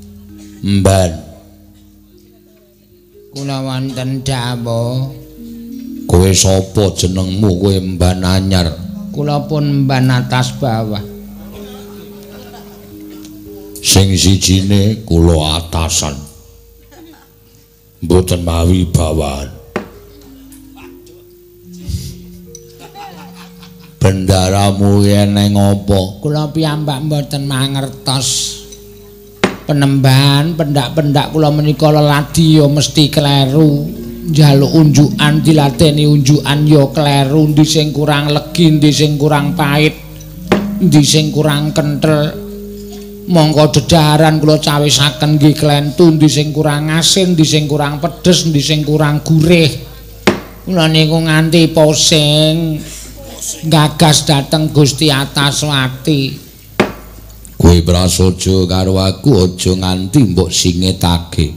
kula wonten dawuh kowe sapa jenengmu kowe mban anyar kula pun mban atas bawah sing sijine kula atasan mboten mawi bawahan bendaramu eneng apa kula piyambak mboten mangertos Penemban pendak-pendak kula menika leladi ya mesti kleru njaluk unjukan dilateni unjukan ya kleru ndi sing kurang legi ndi sing kurang pahit ndi sing kurang kenthel monggo dedaharan kula cawisaken nggih klentu ndi sing kurang asin ndi sing kurang pedes ndi sing kurang gurih kula niku nganti posing gagas dateng Gusti Ataswati kowe prasaja karo aku aja nganti mbok singetake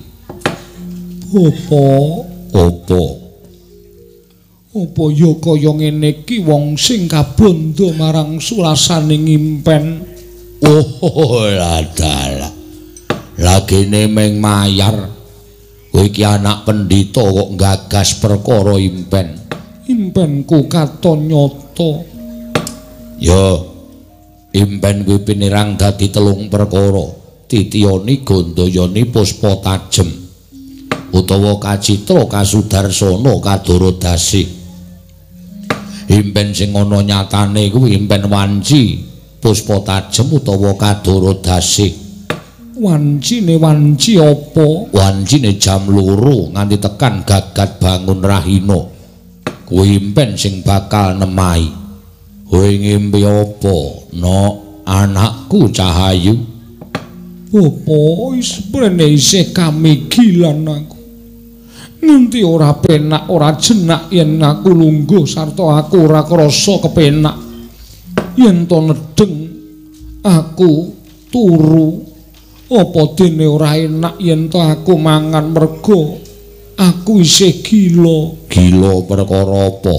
apa ya kaya ngene iki wong sing kabondo marang sulasaning impen oh ladalah lagene meng mayar kowe iki anak pendhita kok gagas perkara impenku katon nyata ya impen kuwi pinirang dadi telung perkara titiyani gandayani puspa tajem utawa kacitra kasudarsana kadorodasi impen sing ana nyatane kuwi impen wanci puspa tajem utawa kadorodasi wancine wanci apa wancine jam 2 nganti tekan gagat bangun rahina kuwi impen sing bakal nemahi kowe ngimpi apa no anakku Cahayu Bapa wis prene isih kamigilan aku nganti ora penak ora jenak yen aku lungguh sarta aku ora krasa kepenak yen to nedeng aku turu apa dene ora enak yen to aku mangan mergo aku isih gila perkara apa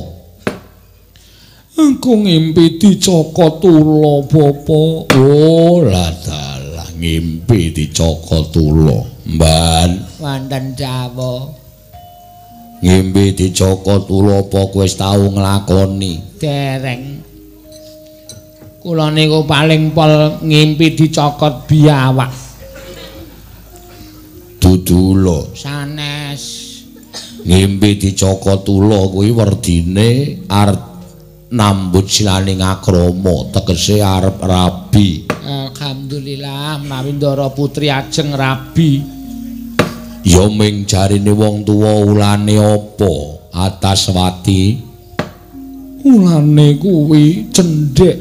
aku ngimpi dicokot ula Bapa oh ladalah ngimpi dicokot ula mban wonten dawuh ngimpi dicokot ula apa kowe wis tau nglakoni dereng kula niku paling pol ngimpi dicokot biawak dudu ula sanes ngimpi dicokot ula kuwi werdine arep nambut silaning akrama tegese arep rabi alhamdulillah menawi Ndara Putri ajeng rabi ya ming jarine wong tuwa ulane apa Ataswati ulane kuwi cendhek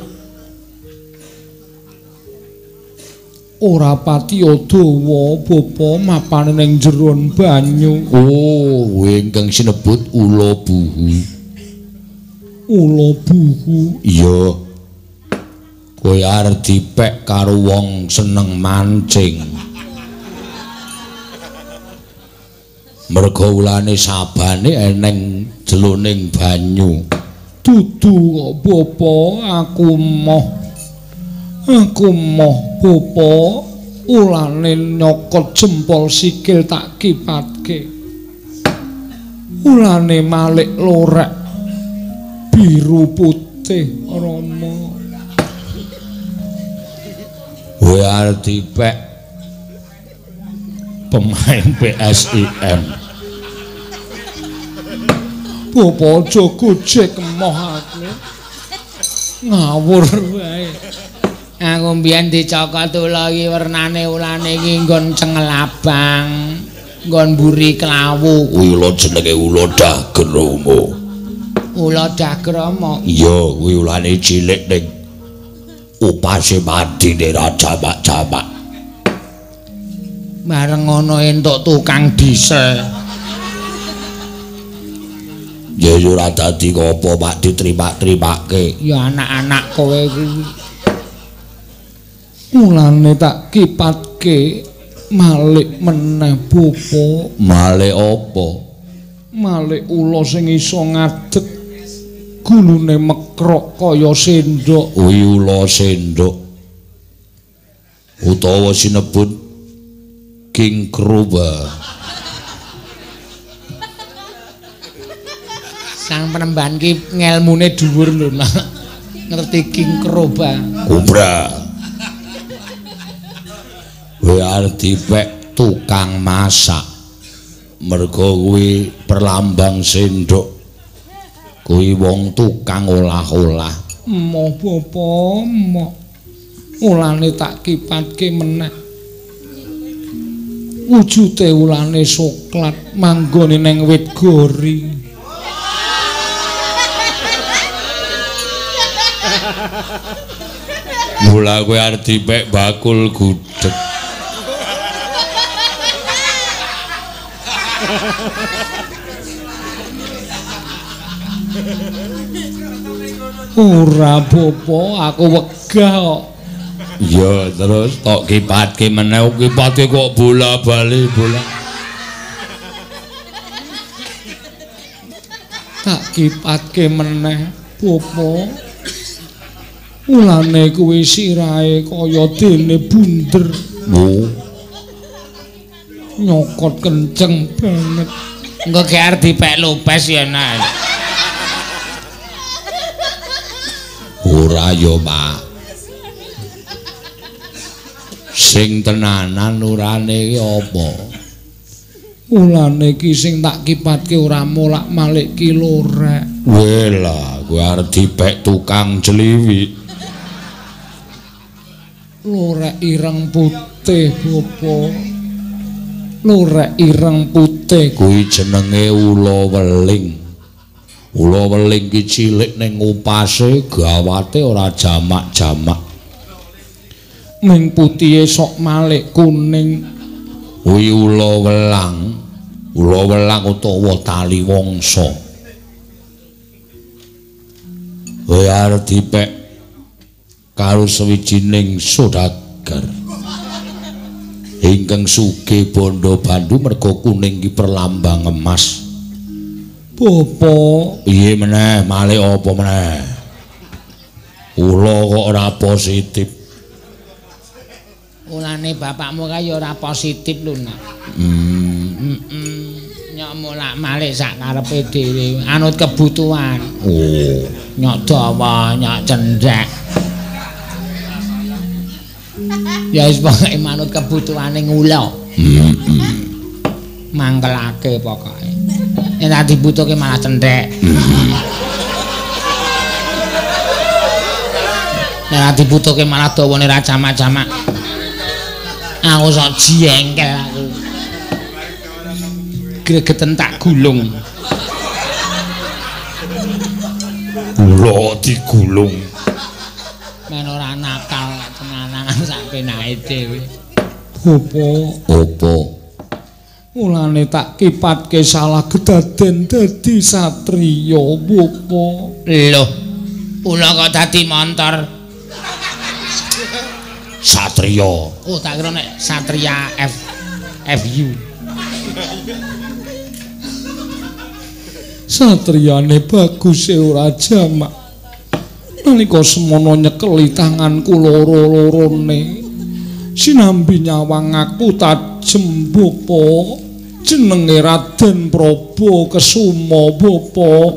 ora pati dawa Bapa mapane ning jeron banyu oh ingkang sinebut ula buhu iya kowe arep dipek karo wong seneng mancing merga ulane sabane eneng jeloning banyu dudu kok Bapa aku moh Bapa ulane nyokot jempol sikil tak kipatke ulane malik lorek biru putih Rama kowe arep dipek pemain PSIM Bapa aja gojek emoh aku ngawur wae aku mbiyen dicokot ula iki wernane ulane iki nggon cengel abang nggon mburi Klawu. Kuwi ula jenenge ula Dagrama. Ula Dagrama. Iya, kuwi ulane cilik ning upase mandine Jamak-Jamak. Bareng ngono entuk tukang diesel. Ya ora dadi apa Pak diterima-terimake. Ya anak-anak kowe kuwi. Mulane tak kipatke malik meneh Bapak. Malik apa? Malik ula sing iso ngadeg gulune mekrok kaya sendok. Kuwi ula sendok. Utawa sinebut King Cobra. Sang penemban ki ngelmune dhuwur lho, Nak. Ngerti King Cobra. Cobra. Kuwi arep dipek tukang masak. Mergo kuwi perlambang sendok. Kuwi wong tukang olah-olah. Emoh Bapak, emoh. Ulane tak kipatke meneh. Wujude ulane soklat manggone ning wit gori. Mula kowe arep dipek bakul gudeg. Ora Bapak, aku wegah kok. Ya terus tok kipatke meneh kipate kok bola-bali bola. Tak kipatke meneh Bapak. Ulane kuwi sirahe kaya dene bunder. Oh. Nyokot kenceng banget. Engko ge arep dipek lupes ya, Nak. Ora ya, Pak. Sing tenanan urane iki apa? Ulane iki sing tak kipatke ora molak-malik ki lorek. Wela, kowe arep dipek tukang jeliwik. Lorek ireng putih, Bapak. Lorek ireng putih. Kuwi jenenge ula weling. Ula weling ki cilik ning upase gawate ora jamak-jamak. Ning putihe sok malik kuning. Kuwi ula welang utawa tali wangsa. Kowe arep dipek karo sawijining saudagar ingkang sugih bondo bandu merga kuning ki perlambang emas. Bapak, Piye meneh malih apa meneh? Ula kok ora positif. Ulane bapakmu kae ya ora positif lho, Nak. Nyok molak-malik sak karepe dhewe, anut kebutuhan. Oh, Nyok dawa, nyok cendhek. Ya wis pokoke manut kebutuhane ngula. Mangkelake pokoke. Nek tak dibutuhke malah cendhek. Nek tak dibutuhke malah dawane ra jamak-jamak. Aku sok jengkel aku. Gregeten tak gulung. ula digulung. Men ora nakal tenangan sak penake dhewe. Bapak, Apa? ulane tak kipatke salah kedaden dadi satriya, Bapak. Loh, ula kok dadi montor. Satriya. Oh, tak kira nek Satria FU. Satriyane bagus ora jamak. Nalika semono nyekeli tanganku loro-lorone. Sinambi nyawang aku tajem, Bapak. Jenenge Raden Praba Kesuma, Bapak.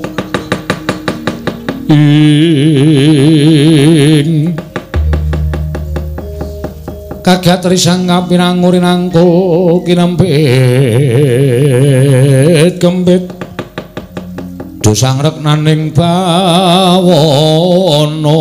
Kagat risang kapiranguri nangkul kinempit kembit dosang reknaning bawana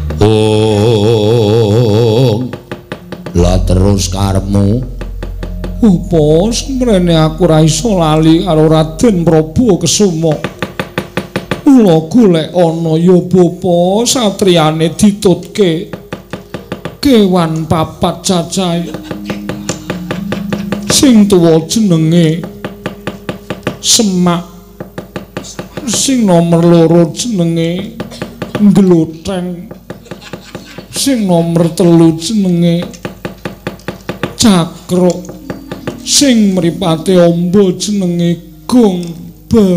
La terus karepmu Apa semrene aku ra iso lali karo Raden Prabu Kesuma. Mula golek ana ya bapa satriyane ditutke kewan papat cacahe. Sing tuwa jenenge Semak, sing nomor loro jenenge Gloteng, sing nomor telu jenenge Cakruk, sing mripate amba jenenge Gomba.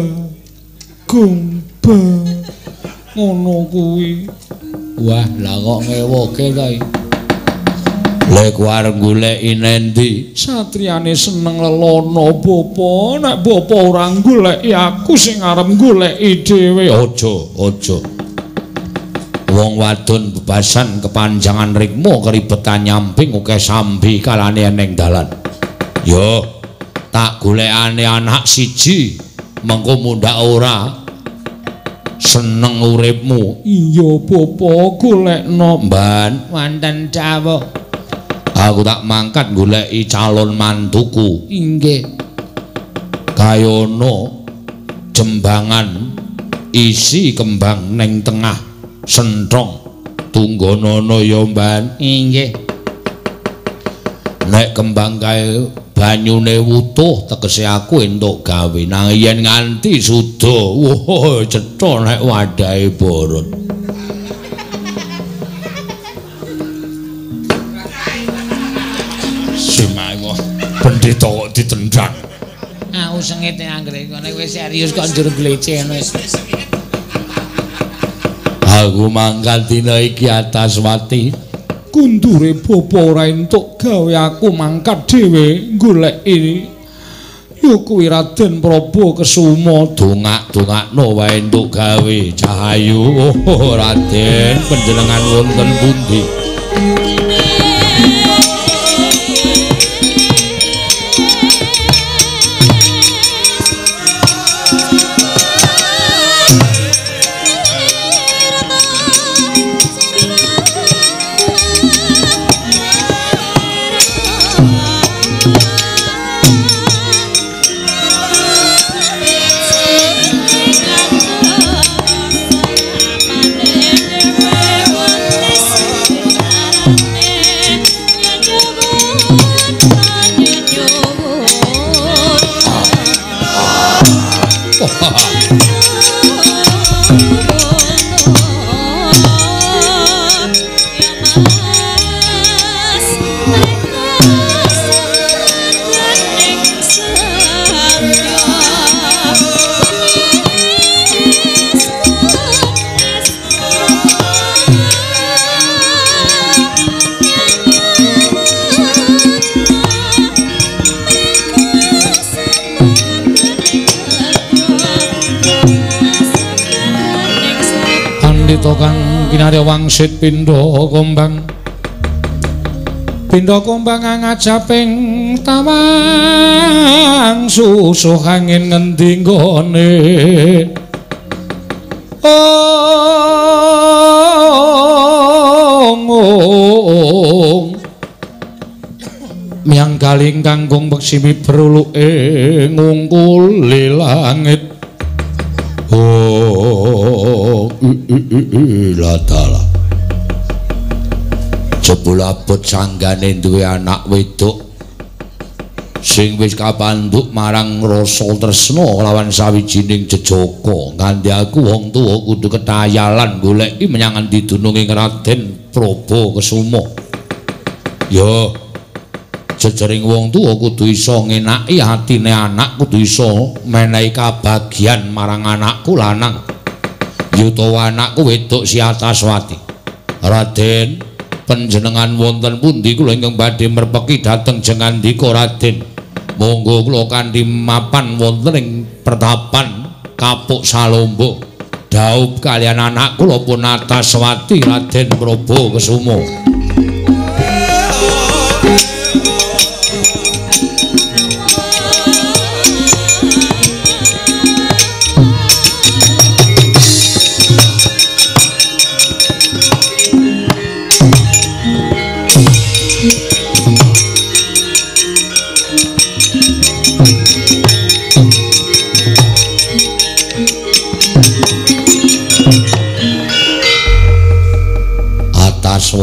Ngono kuwi. Wah, lah kok ngewoke ta iki. Lek arep goleki nendi? Satriyane seneng lelono bapa, nek bapa ora goleki aku sing arep goleki dhewe. Aja. Wong wadon bebasan kepanjangan rikmu keribetan nyamping akeh sambi kalane eneng dalan. Yo, tak golekane anak siji, mengko mundhak ora seneng uripmu. Iya bapa, golekno Mban. Wonten dawuh. Aku tak mangkat goleki calon mantuku. Inggih. Kayono jembangan isi kembang ning tengah senthong tunggonono ya Mban. Inggih. Nek kembang kae banyune wutuh tegese aku entuk gawe nang yen nganti suda wah cetha nek wadahe borot. Simango pendeta kok ditendang. Aku sengite anggere kono wis serius kok njur glece ngono wis. Aku mangkat dina iki Ataswati. kundure bapa ora entuk gawe aku mangkat dhewe goleki ya kuwi Raden Prabu Kesuma. Dongak-dongakno wae entuk gawe Cahayu. Oh, Raden panjenengan wonten pundi? Kang kinarya wangsit pindha kombang ngajaping tawang susuh angin ngendi nggone miang galing kanggung beksimi beruluke ngungkuli langit. Latala jebul abot sanggane duwe anak wedok sing wis kapandhuk marang rasa tresna lawan sawijining jejaka nganti aku wong tuwa kudu ketayalan goleki menyang endi dununging Raden Prabu Kesuma. Yo jejering wong tuwa kudu iso ngenaki atine anak, kudu iso menehi kabagyan marang anakku lanang utawa anakku wedok si Ataswati. Raden, panjenengan wonten pundi kula ingkang badhe merpeki dhateng jengandika Raden. Monggo kula kanthi mapan wonten ing pertapan Kapuk Salombo. Daup kalian anak kula pun Ataswati Raden Prabu Kesuma.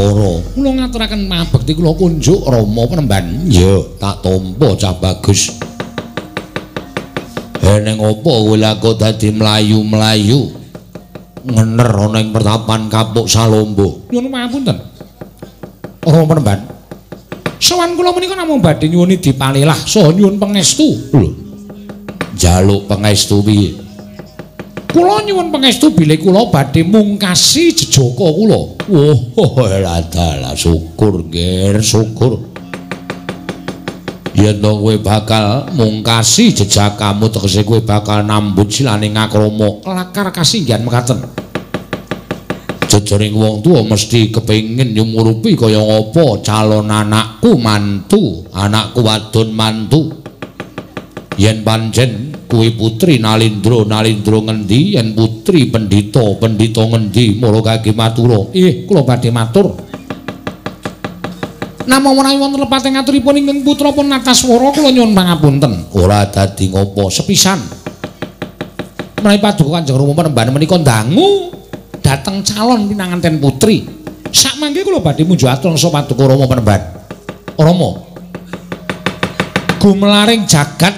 Ataswara. Kula ngaturaken mabekti kula kunjuk Rama Penemban. Ya, tak tampa cah bagus. Eneng apa kowe lak dadi mlayu-mlayu ngener ana ing pertapan Kapuk Salombo. Nyuwun pangapunten. Rama Penemban. Sowan kula menika namung badhe nyuwuni dipalilah saha nyuwun pangestu. Lho. Jaluk pangestu piye? Kula nyuwun pangestu bilih kula badhe mungkasi jejaka kula. Oh, dalah syukur, Ger, syukur. Yen kowe bakal mungkasi jejakamu tegese kowe bakal nambut silane ngakrama Lakar kasinggihan mekaten. Jejaring wong tuwa mesti kepengin nyumurupi kaya ngapa calon anakku mantu, anakku wadon mantu. Yen pancen kuwi putri Nalindra ngendi, yen putri pendhita ngendi, mula kangge matur. Kula badhe matur. Namung menawi wonten lepating ngaturipun ingkang putra pun Nataswara kula nyuwun pangapunten. Ora dadi ngopo sepisan. Menawi paduka Kanjeng Rama Penemban menika dangu dhateng calon pinanganten putri. Sakmangke kula badhe munjuk atur sapa paduka Rama Penemban. Rama. Gumelaring jagat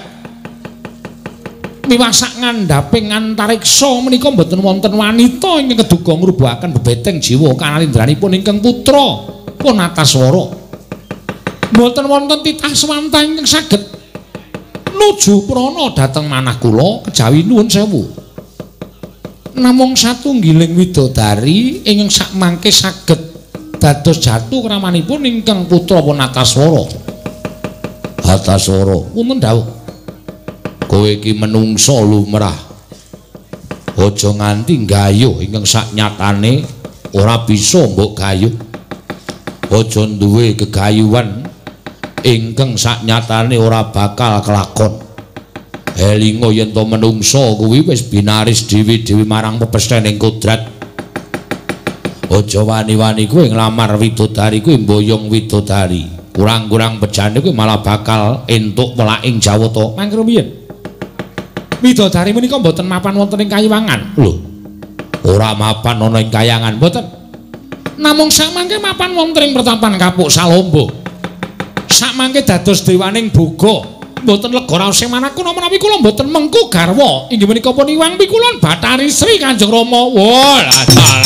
miwasak ngandhaping antariksa menika mboten wonten wanita ingkang keduga ngrubuhaken bebeteng jiwa kanalindranipun ingkang putra pun Nataswara. Mboten wonten titah swanta ingkang saged nuju prana dhateng manah kula kejawi nuwun sewu. Namung satunggiling widodari ingkang sakmangke saged dados jatuh kramanipun ingkang putra pun Nataswara. Nataswara, wonten dawuh. Kowe iki menungsa lumrah. Aja nganti gayuh ingkang saknyatane ora bisa mbok gayuh. Aja duwe gegayuhan ingkang saknyatane ora bakal kelakon. Elinga yen to menungsa kuwi wis binaris dewi-dewi marang pepesthening kodrat. Aja wani-wani kowe nglamar widodari kuwi mboyong widodari. Kurang-kurang bejane kuwi malah bakal entuk welaking Jawata. Mangke rumiyin. Widodari menika mboten mapan wonten ing Kayiwangan. Lho. Ora mapan ana ing Kayangan mboten. Namung sakmangke mapan wonten ing pertapan Kapuk Salombo. Sakmangke dados dewaning boga. Mboten lega raos manahku menawi kula mboten mengku garwa. Inggih menika pun Iwang Pikulun Bathari Sri Kanjeng Rama. Wah, dalah.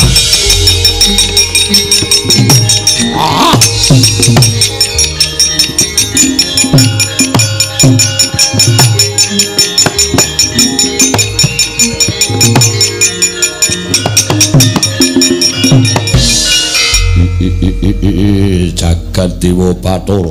Jagat Dewa Bathara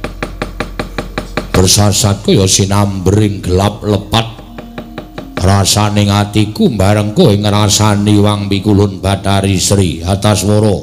bersasat kaya sinambring gelap lepat rasaning atiku barengko ing ngrasani Iwang Pikulun Bathari Sri Nataswara.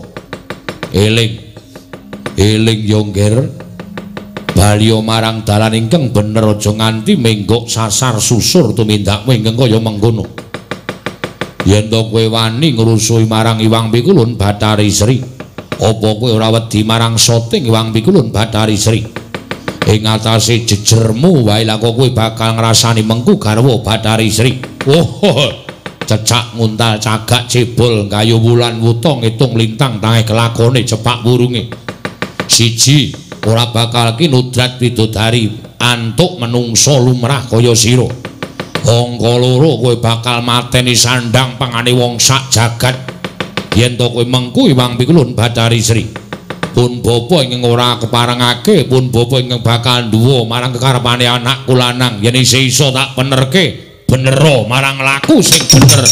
Eling Yongger baliya marang dalan ingkang bener aja nganti menggok sasar susur tumindak ingkang kaya mengkono. Yen to kowe wani ngrusuhi marang Iwang Pikulun Bathari Sri, apa kowe ora wedi marang soting Iwang Pikulun Bathari Sri? Ing atase jejermu wae lak kowe bakal ngrasani mengku garwa Bathari Sri. Oh, cecak nguntal cagak cebol kayu wulan wuta ngitung lintang tangi kelakone cepak wurunge. Siji, ora bakal kinudrat widodari antuk menungsa lumrah kaya sira. Angka loro, kowe bakal mateni sandang pangane wong sak jagat. Yen to kowe mengku Iwang Pikulun Bathari Sri, pun bapa ingkang ora keparengake, pun bapa ingkang bakal duwa marang kekarepane anakku lanang, yen isih iso tak benerke benero marang laku sing bener.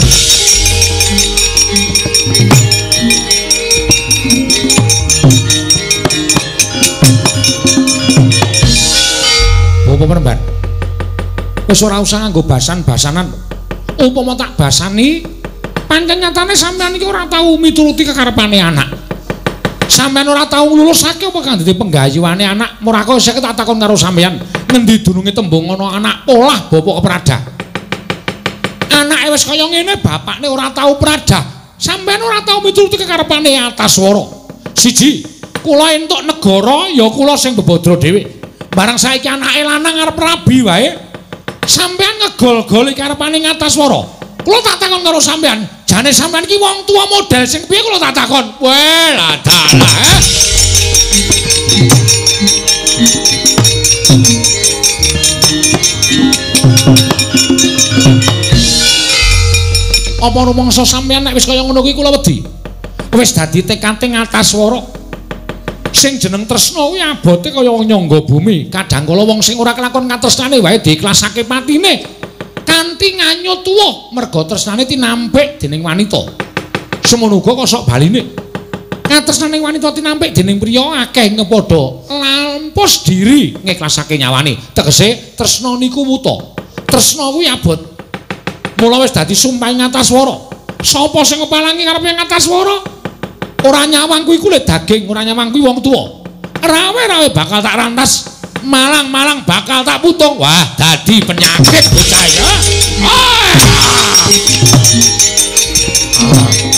Bapak Penemban, wis ora usah nganggo basan-basanan. Upama tak basani, pancen nyatane sampean iki ora tau mituruti kekarepane anak. Sampeyan ora tau nglulusake apa kang dadi penggayuhane anak. Murako sik tak takon karo sampeyan, ngendi dununge tembung ana anak polah bapa kepradah. Anake wis kaya ngene, bapakne ora tau pradah. Sampeyan ora tau mituruti kekarepane Antaswara. Siji, kula entuk negara ya kula sing bebodro dhewe. Barang saiki anake lanang arep rabi wae, sampeyan ngegol-goli karepane Antaswara. Kula tak takon karo sampeyan, Jane sampean iki wong tua model sing piye kula tak takon. Weh, lah dalah. Apa rumangsa sampean nek wis kaya ngono kuwi kula wedi. Wis dadi tekate ngataswara. Sing jeneng tresna kuwi abote kaya wong nyangga bumi. Kadangkala wong sing ora kelakon katresnane wae diiklasake patine. Kanthi nganyut tuwa merga tresnane tinampik dening wanita. Semono uga kok sok baline. Katresnane wanita tinampik dening priya akeh ngepadha lampus diri ngiklasake nyawane. Tegese tresna niku wuta. Tresna kuwi abot. Mula wis dadi sumpahing ngataswara. Sapa sing ngepalangi karepe ngataswara? Ora nyawang kuwi kulit daging, ora nyawang kuwi wong tuwa. Rawe-rawe bakal tak rantas, malang-malang bakal tak putung. Wah, dadi penyakit bocah ya.